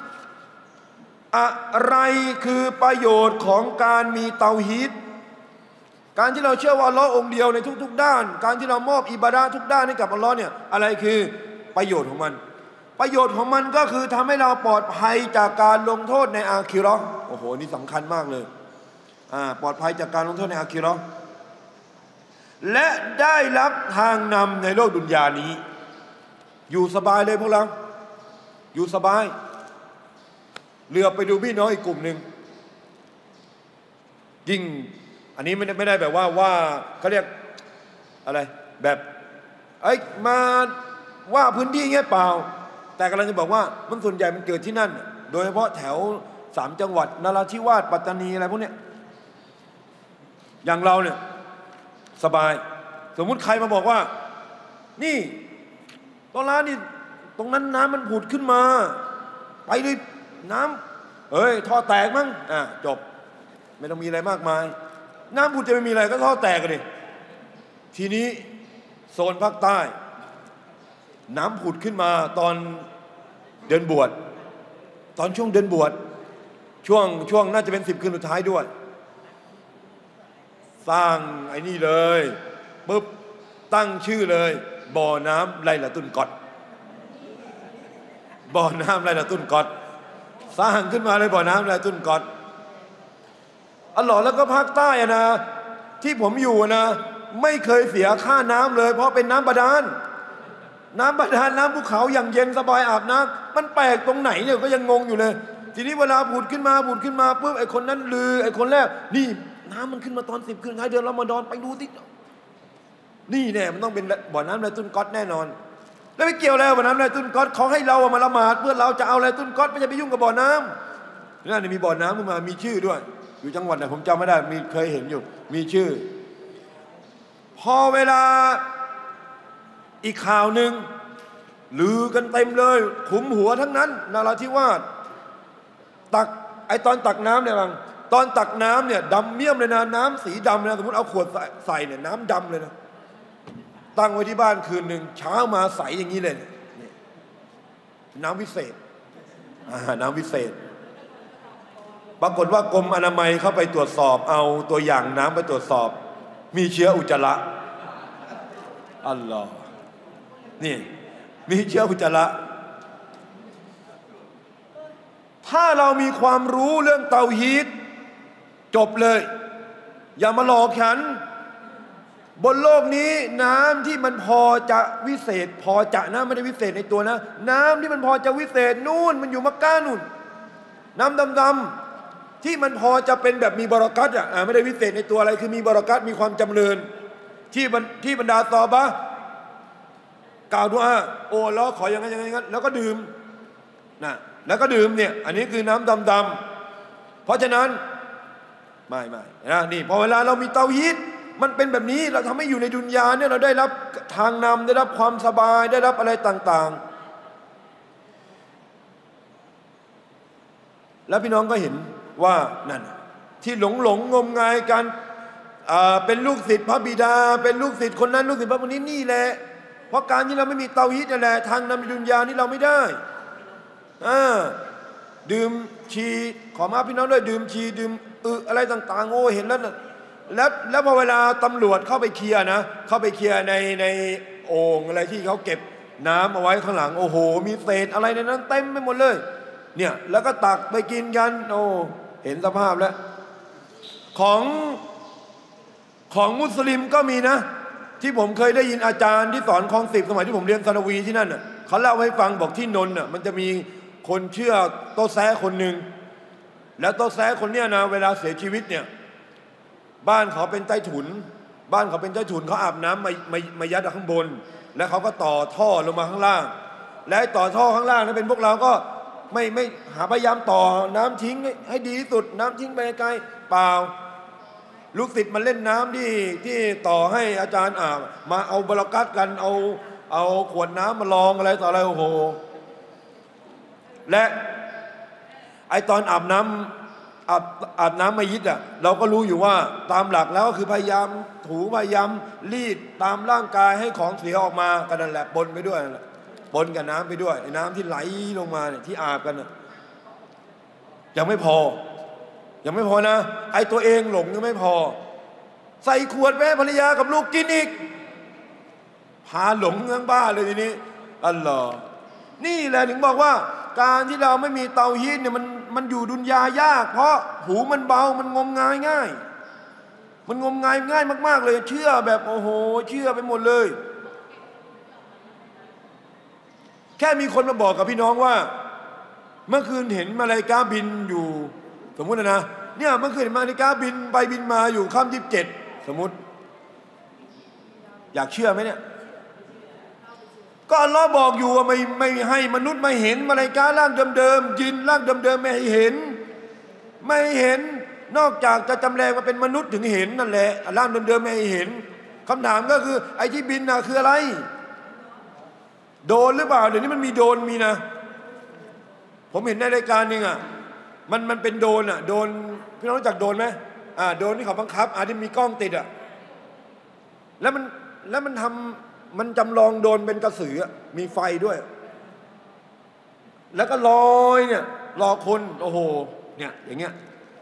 อะไรคือประโยชน์ของการมีเตาฮีดการที่เราเชื่อว่าอัลลอฮ์องค์เดียวในทุกๆด้านการที่เรามอบอิบาดะห์ทุกด้านให้กับอัลลอฮ์เนี่ยอะไรคือประโยชน์ของมันประโยชน์ของมันก็คือทำให้เราปลอดภัยจากการลงโทษในอาคิเราะห์โอ้โหนี่สำคัญมากเลยอ่าปลอดภัยจากการลงโทษในอาคิเราะห์และได้รับทางนำในโลกดุนยานี้อยู่สบายเลยพวกเราอยู่สบายเลือกไปดูพี่น้องอีกกลุ่มหนึ่งยิ่งอันนี้ไม่ได้ไม่ได้แบบว่าว่าเขาเรียกอะไรแบบไอ้มาว่าพื้นที่เงี้ยเปล่าแต่กำลังจะบอกว่ามันส่วนใหญ่มันเกิดที่นั่นโดยเฉพาะแถวสามจังหวัดนราธิวาสปัตตานีอะไรพวกเนี้ยอย่างเราเนี่ยสบายสมมุติใครมาบอกว่านี่ตรงร้านนี่ตรงนั้นน้ำมันผุดขึ้นมาไปเลยน้ำเอ้ยท่อแตกมั้งอ่ะจบไม่ต้องมีอะไรมากมายน้ำผุดจะไม่มีอะไรก็ท่อแตกกันดิทีนี้โซนภาคใต้น้ำผุดขึ้นมาตอนเดินบวชตอนช่วงเดินบวชช่วงช่วงน่าจะเป็นสิบคืนสุดท้ายด้วยสร้างไอ้นี่เลยปุ๊บตั้งชื่อเลยบ่อน้ำไลละตุนกอดบ่อน้ำไลละตุนกอดสร้างขึ้นมาเลยบ่อน้ำไลละตุนกอดอัลลอฮ์แล้วก็ภาคใต้นะที่ผมอยู่นะไม่เคยเสียค่าน้ำเลยเพราะเป็นน้ำบาดาลน้ำบาดาลน้ำภูเขาอย่างเย็นสบายอาบน้ำมันแปลกตรงไหนเนี่ยก็ยังงงอยู่เลยทีนี้เวลาผุดขึ้นมาผุดขึ้นมาปุ๊บไอ้คนนั้นลือไอ้คนแรกนี่น้ำมันขึ้นมาตอนสิบคืนท้ายเดือนรอมฎอนไปดูสินี่แน่มันต้องเป็นบ่อน้ำไลตุนกอดแน่นอนแล้วไม่เกี่ยวแล้วบ่อน้ำไลตุนกอดเขาให้เรามาละหมาดเพื่อเราจะเอาไลตุนกอดไม่จะไปยุ่งกับบ่อน้ำนั่นมีบ่อน้ำขึ้นมามีชื่อด้วยอยู่จังหวัดไหนผมจำไม่ได้มีเคยเห็นอยู่มีชื่อพอเวลาอีกข่าวหนึ่งลือกันเต็มเลยขุมหัวทั้งนั้นนราธิวาสตักไอตอนตักน้ำเนี่ยบางตอนตักน้ำเนี่ยดำเมี่ยมเลยนะน้ำสีดำเลยนะสมมติเอาขวดใส่เนี่ยน้ำดำเลยนะตั้งไว้ที่บ้านคืนหนึ่งเช้ามาใสอย่างนี้เลยนี่น้ำวิเศษน้ำวิเศษปรากฏว่ากรมอนามัยเข้าไปตรวจสอบเอาตัวอย่างน้ำไปตรวจสอบมีเชื้ออุจจาระอัลลอฮ์นี่มีเชื้ออุจจาระถ้าเรามีความรู้เรื่องเตาฮีดจบเลยอย่ามาหลอกฉันบนโลกนี้น้ำที่มันพอจะวิเศษพอจะนะไม่ได้วิเศษในตัวนะน้ำที่มันพอจะวิเศษนู่นมันอยู่มักกะนู่นน้ำดำๆที่มันพอจะเป็นแบบมีบารอกัตอ่ะไม่ได้วิเศษในตัวอะไรคือมีบารอกัตมีความจำเริญที่ที่บรรดาซอฮาบะห์กล่าวดุอาโอ้เราขออย่างนั้นอย่างนั้นแล้วก็ดื่มนะแล้วก็ดื่มเนี่ยอันนี้คือน้ำดำๆเพราะฉะนั้นไม่ไม่นะนี่พอเวลาเรามีเตาฮีดมันเป็นแบบนี้เราทำให้อยู่ในดุนยาเนี่ยเราได้รับทางนำได้รับความสบายได้รับอะไรต่างๆแล้วพี่น้องก็เห็นว่านั่นที่หลงหลงงมงายกันเป็นลูกศิษย์พระบิดาเป็นลูกศิษย์คนนั้นลูกศิษย์พระคนนี้นี่แหละเพราะการที่เราไม่มีเตาฮีดนั่นแหละทางนำในดุนยานี่เราไม่ได้อ่าดื่มชีขอมาพี่น้องด้วยดื่มชีดื่มอึอะไรต่างๆโอ้เห็นแล้วนะแล้วแล้วพอเวลาตำรวจเข้าไปเคลียร์นะเข้าไปเคลียร์ในในโอ่งอะไรที่เขาเก็บน้ำเอาไว้ข้างหลังโอ้โหมีเศษอะไรในนั้นเต็มไปหมดเลยเนี่ยแล้วก็ตักไปกินกันโอ้เห็นสภาพแล้วของของมุสลิมก็มีนะที่ผมเคยได้ยินอาจารย์ที่สอนคลองสิบสมัยที่ผมเรียนซานาวีที่นั่นน่ะเขาเล่าให้ฟังบอกที่นนท์น่ะมันจะมีคนเชื่อโตแซะคนหนึ่งแล้วโตแซะคนเนี้ยนะเวลาเสียชีวิตเนี่ยบ้านเขาเป็นใต้ถุนบ้านเขาเป็นใต้ถุนเขาอาบน้ำมามามายัดข้างบนแล้วเขาก็ต่อท่อลงมาข้างล่างและต่อท่อข้างล่างนั้นเป็นพวกเราก็ไม่ไม่หาพยายามต่อน้ำทิ้งให้ดีที่สุดน้ำทิ้งไปไกลเปล่าลูกศิษย์มาเล่นน้ำที่ที่ต่อให้อาจารย์อาบมาเอาบรกัตกันเอาเอาขวดน้ำมาลองอะไรต่ออะไรโอ้โหและไอตอนอาบน้ำอาบอาบน้ำมัยยิตอ่ะเราก็รู้อยู่ว่าตามหลักแล้วก็คือพยายามถูพยายามรีดตามร่างกายให้ของเสียออกมากันนั่นแหละปนไปด้วยนั่นแหละปนกับน้ำไปด้วยน้ำที่ไหลลงมาเนี่ยที่อาบกันนะยังไม่พอยังไม่พอนะไอตัวเองหลงยังไม่พอใส่ขวดแม่ภรรยากับลูกกินอีกพาหลงทั้งบ้านเลยทีนี้อัลลอฮ์นี่แหละถึงบอกว่าการที่เราไม่มีเตาฮีทเนี่ยมันมันอยู่ดุนยายากเพราะหูมันเบามันงมงายง่ายมันงมงายง่ายมากๆเลยเชื่อแบบโอ้โหเชื่อไปหมดเลยแค่มีคนมาบอกกับพี่น้องว่าเมื่อคืนเห็นมาลาอิกะฮ์บินอยู่สมมุตินะเนี่ยเมื่อคืนมาลาอิกะฮ์บินไปบินมาอยู่ค่ำยี่สิบเจ็ดสมมุติอยากเชื่อไหมเนี่ยก็อัลลอฮ์บอกอยู่ว่าไม่ไม่ให้มนุษย์มาเห็นมาลาอิกะฮ์ร่างเดิมๆยินร่างเดิมๆไม่ให้เห็นไม่เห็นนอกจากจะจำแรงมาเป็นมนุษย์ถึงเห็นนั่นแหละร่างเดิมๆไม่ให้เห็นคำถามก็คือไอ้ที่บินน่ะคืออะไรโดนหรือเปล่าเดี๋ยวนี้มันมีโดนมีนะผมเห็นในรายการนึงอ่ะมันมันเป็นโดนอ่ะโดนพี่น้องรู้จักโดนไหมอ่าโดนที่เขาบังคับอาจจะมีกล้องติดอ่ะแล้วมันแล้วมันทำมันจำลองโดนเป็นกระสือมีไฟด้วยแล้วก็ลอยเนี่ยรอคนโอ้โหเนี่ยอย่างเงี้ย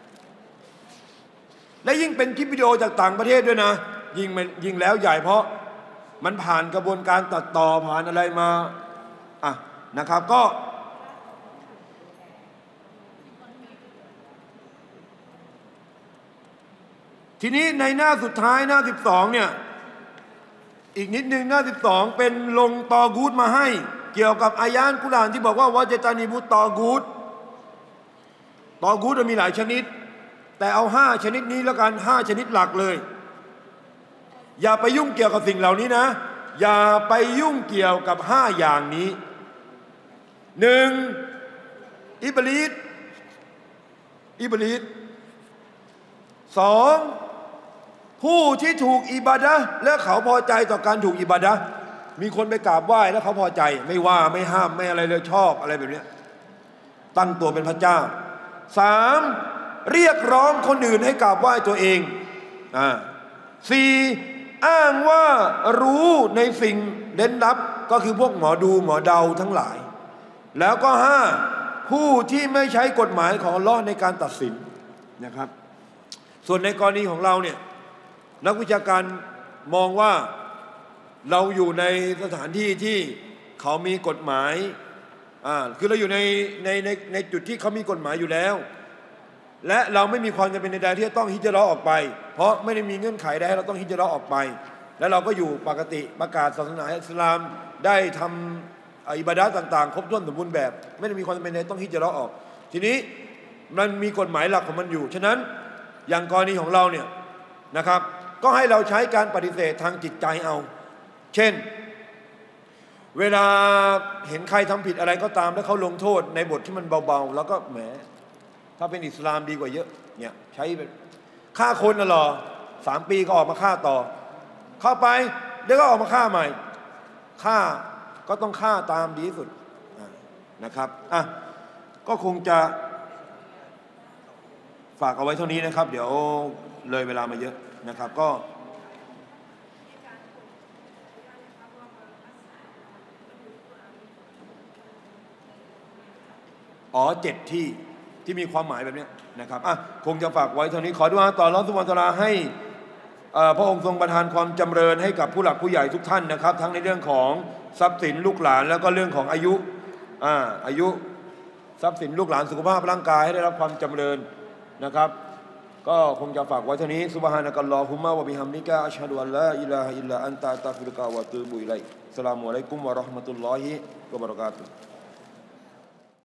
และยิ่งเป็นคลิปวิดีโอจากต่างประเทศด้วยนะยิ่งมันยิ่งแล้วใหญ่เพราะมันผ่านกระบวนการตัดต่อผ่านอะไรมาอ่ะนะครับก็ทีนี้ในหน้าสุดท้ายหน้าสิบสองเนี่ยอีกนิดนึงหน้าสิบสองเป็นลงตอกูดมาให้เกี่ยวกับอายะห์กุรอานที่บอกว่าวะเจตานิบุตตอกูดตอกูดมีหลายชนิดแต่เอาห้าชนิดนี้แล้วกันห้าชนิดหลักเลยอย่าไปยุ่งเกี่ยวกับสิ่งเหล่านี้นะอย่าไปยุ่งเกี่ยวกับห้าอย่างนี้หนึ่งอิบลิสอิบลิสสองผู้ที่ถูกอิบาดะห์และเขาพอใจต่อการถูกอิบาดะห์มีคนไปกราบไหว้แล้วเขาพอใจไม่ว่าไม่ห้ามไม่อะไรเลยชอบอะไรแบบนี้ตั้งตัวเป็นพระเจ้าสามเรียกร้องคนอื่นให้กราบไหว้ตัวเองอ่าสี่อ้างว่ารู้ในสิ่งเร้นลับก็คือพวกหมอดูหมอเดาทั้งหลายแล้วก็ห้าผู้ที่ไม่ใช้กฎหมายของอัลเลาะห์ในการตัดสินนะครับส่วนในกรณีของเราเนี่ยนักวิชาการมองว่าเราอยู่ในสถานที่ที่เขามีกฎหมายอ่าคือเราอยู่ในในในในจุดที่เขามีกฎหมายอยู่แล้วและเราไม่มีความจำเป็นใดๆที่จะต้องฮิจเราะห์ออกไปเพราะไม่ได้มีเงื่อนไขใดให้เราต้องฮิจเราะห์ออกไปแล้วเราก็อยู่ปกติประกาศศาสนาอิสลามได้ทำอิบาดะห์ต่างๆครบถ้วนสมบูรณ์แบบไม่ได้มีความจำเป็นใดต้องฮิจเราะห์ออกทีนี้มันมีกฎหมายหลักของมันอยู่ฉะนั้นอย่างกรณีของเราเนี่ยนะครับก็ให้เราใช้การปฏิเสธทางจิตใจเอาเช่นเวลาเห็นใครทำผิดอะไรก็ตามแล้วเขาลงโทษในบทที่มันเบาๆแล้วก็แหมถ้าเป็นอิสลามดีกว่าเยอะเนี่ยใช้ฆ่าคนน่ะหรอสามปีก็ออกมาฆ่าต่อเข้าไปเดี๋ยวก็ออกมาฆ่าใหม่ฆ่าก็ต้องฆ่าตามดีที่สุดนะครับอ่ะก็คงจะฝากเอาไว้เท่านี้นะครับเดี๋ยวเลยเวลามาเยอะนะครับก็อ๋อเจ็ดที่ที่มีความหมายแบบนี้นะครับอ่ะคงจะฝากไว้เท่านี้ขอดุอาต่ออัลเลาะห์ซุบฮานะฮูวะตะอาลาให้พระองค์ทรงประทานความจำเริญให้กับผู้หลักผู้ใหญ่ทุกท่านนะครับทั้งในเรื่องของทรัพย์สินลูกหลานแล้วก็เรื่องของอายุอ่าอายุทรัพย์สินลูกหลานสุขภาพร่างกายให้ได้รับความจำเริญนะครับก็คงจะฝากไว้เท่านี้ซุบฮานะกัลลอฮุมมะวะบิฮัมดิกะอัชฮะดุอัลลาอิลาฮะอิลลัลลอฮอันตะอัสตัฆฟิรุกะวะอะตูบุอิลัยฮิสสลามุอะลัยกุมวะเราะห์มะตุลลอฮิวะบะเราะกาตุฮ์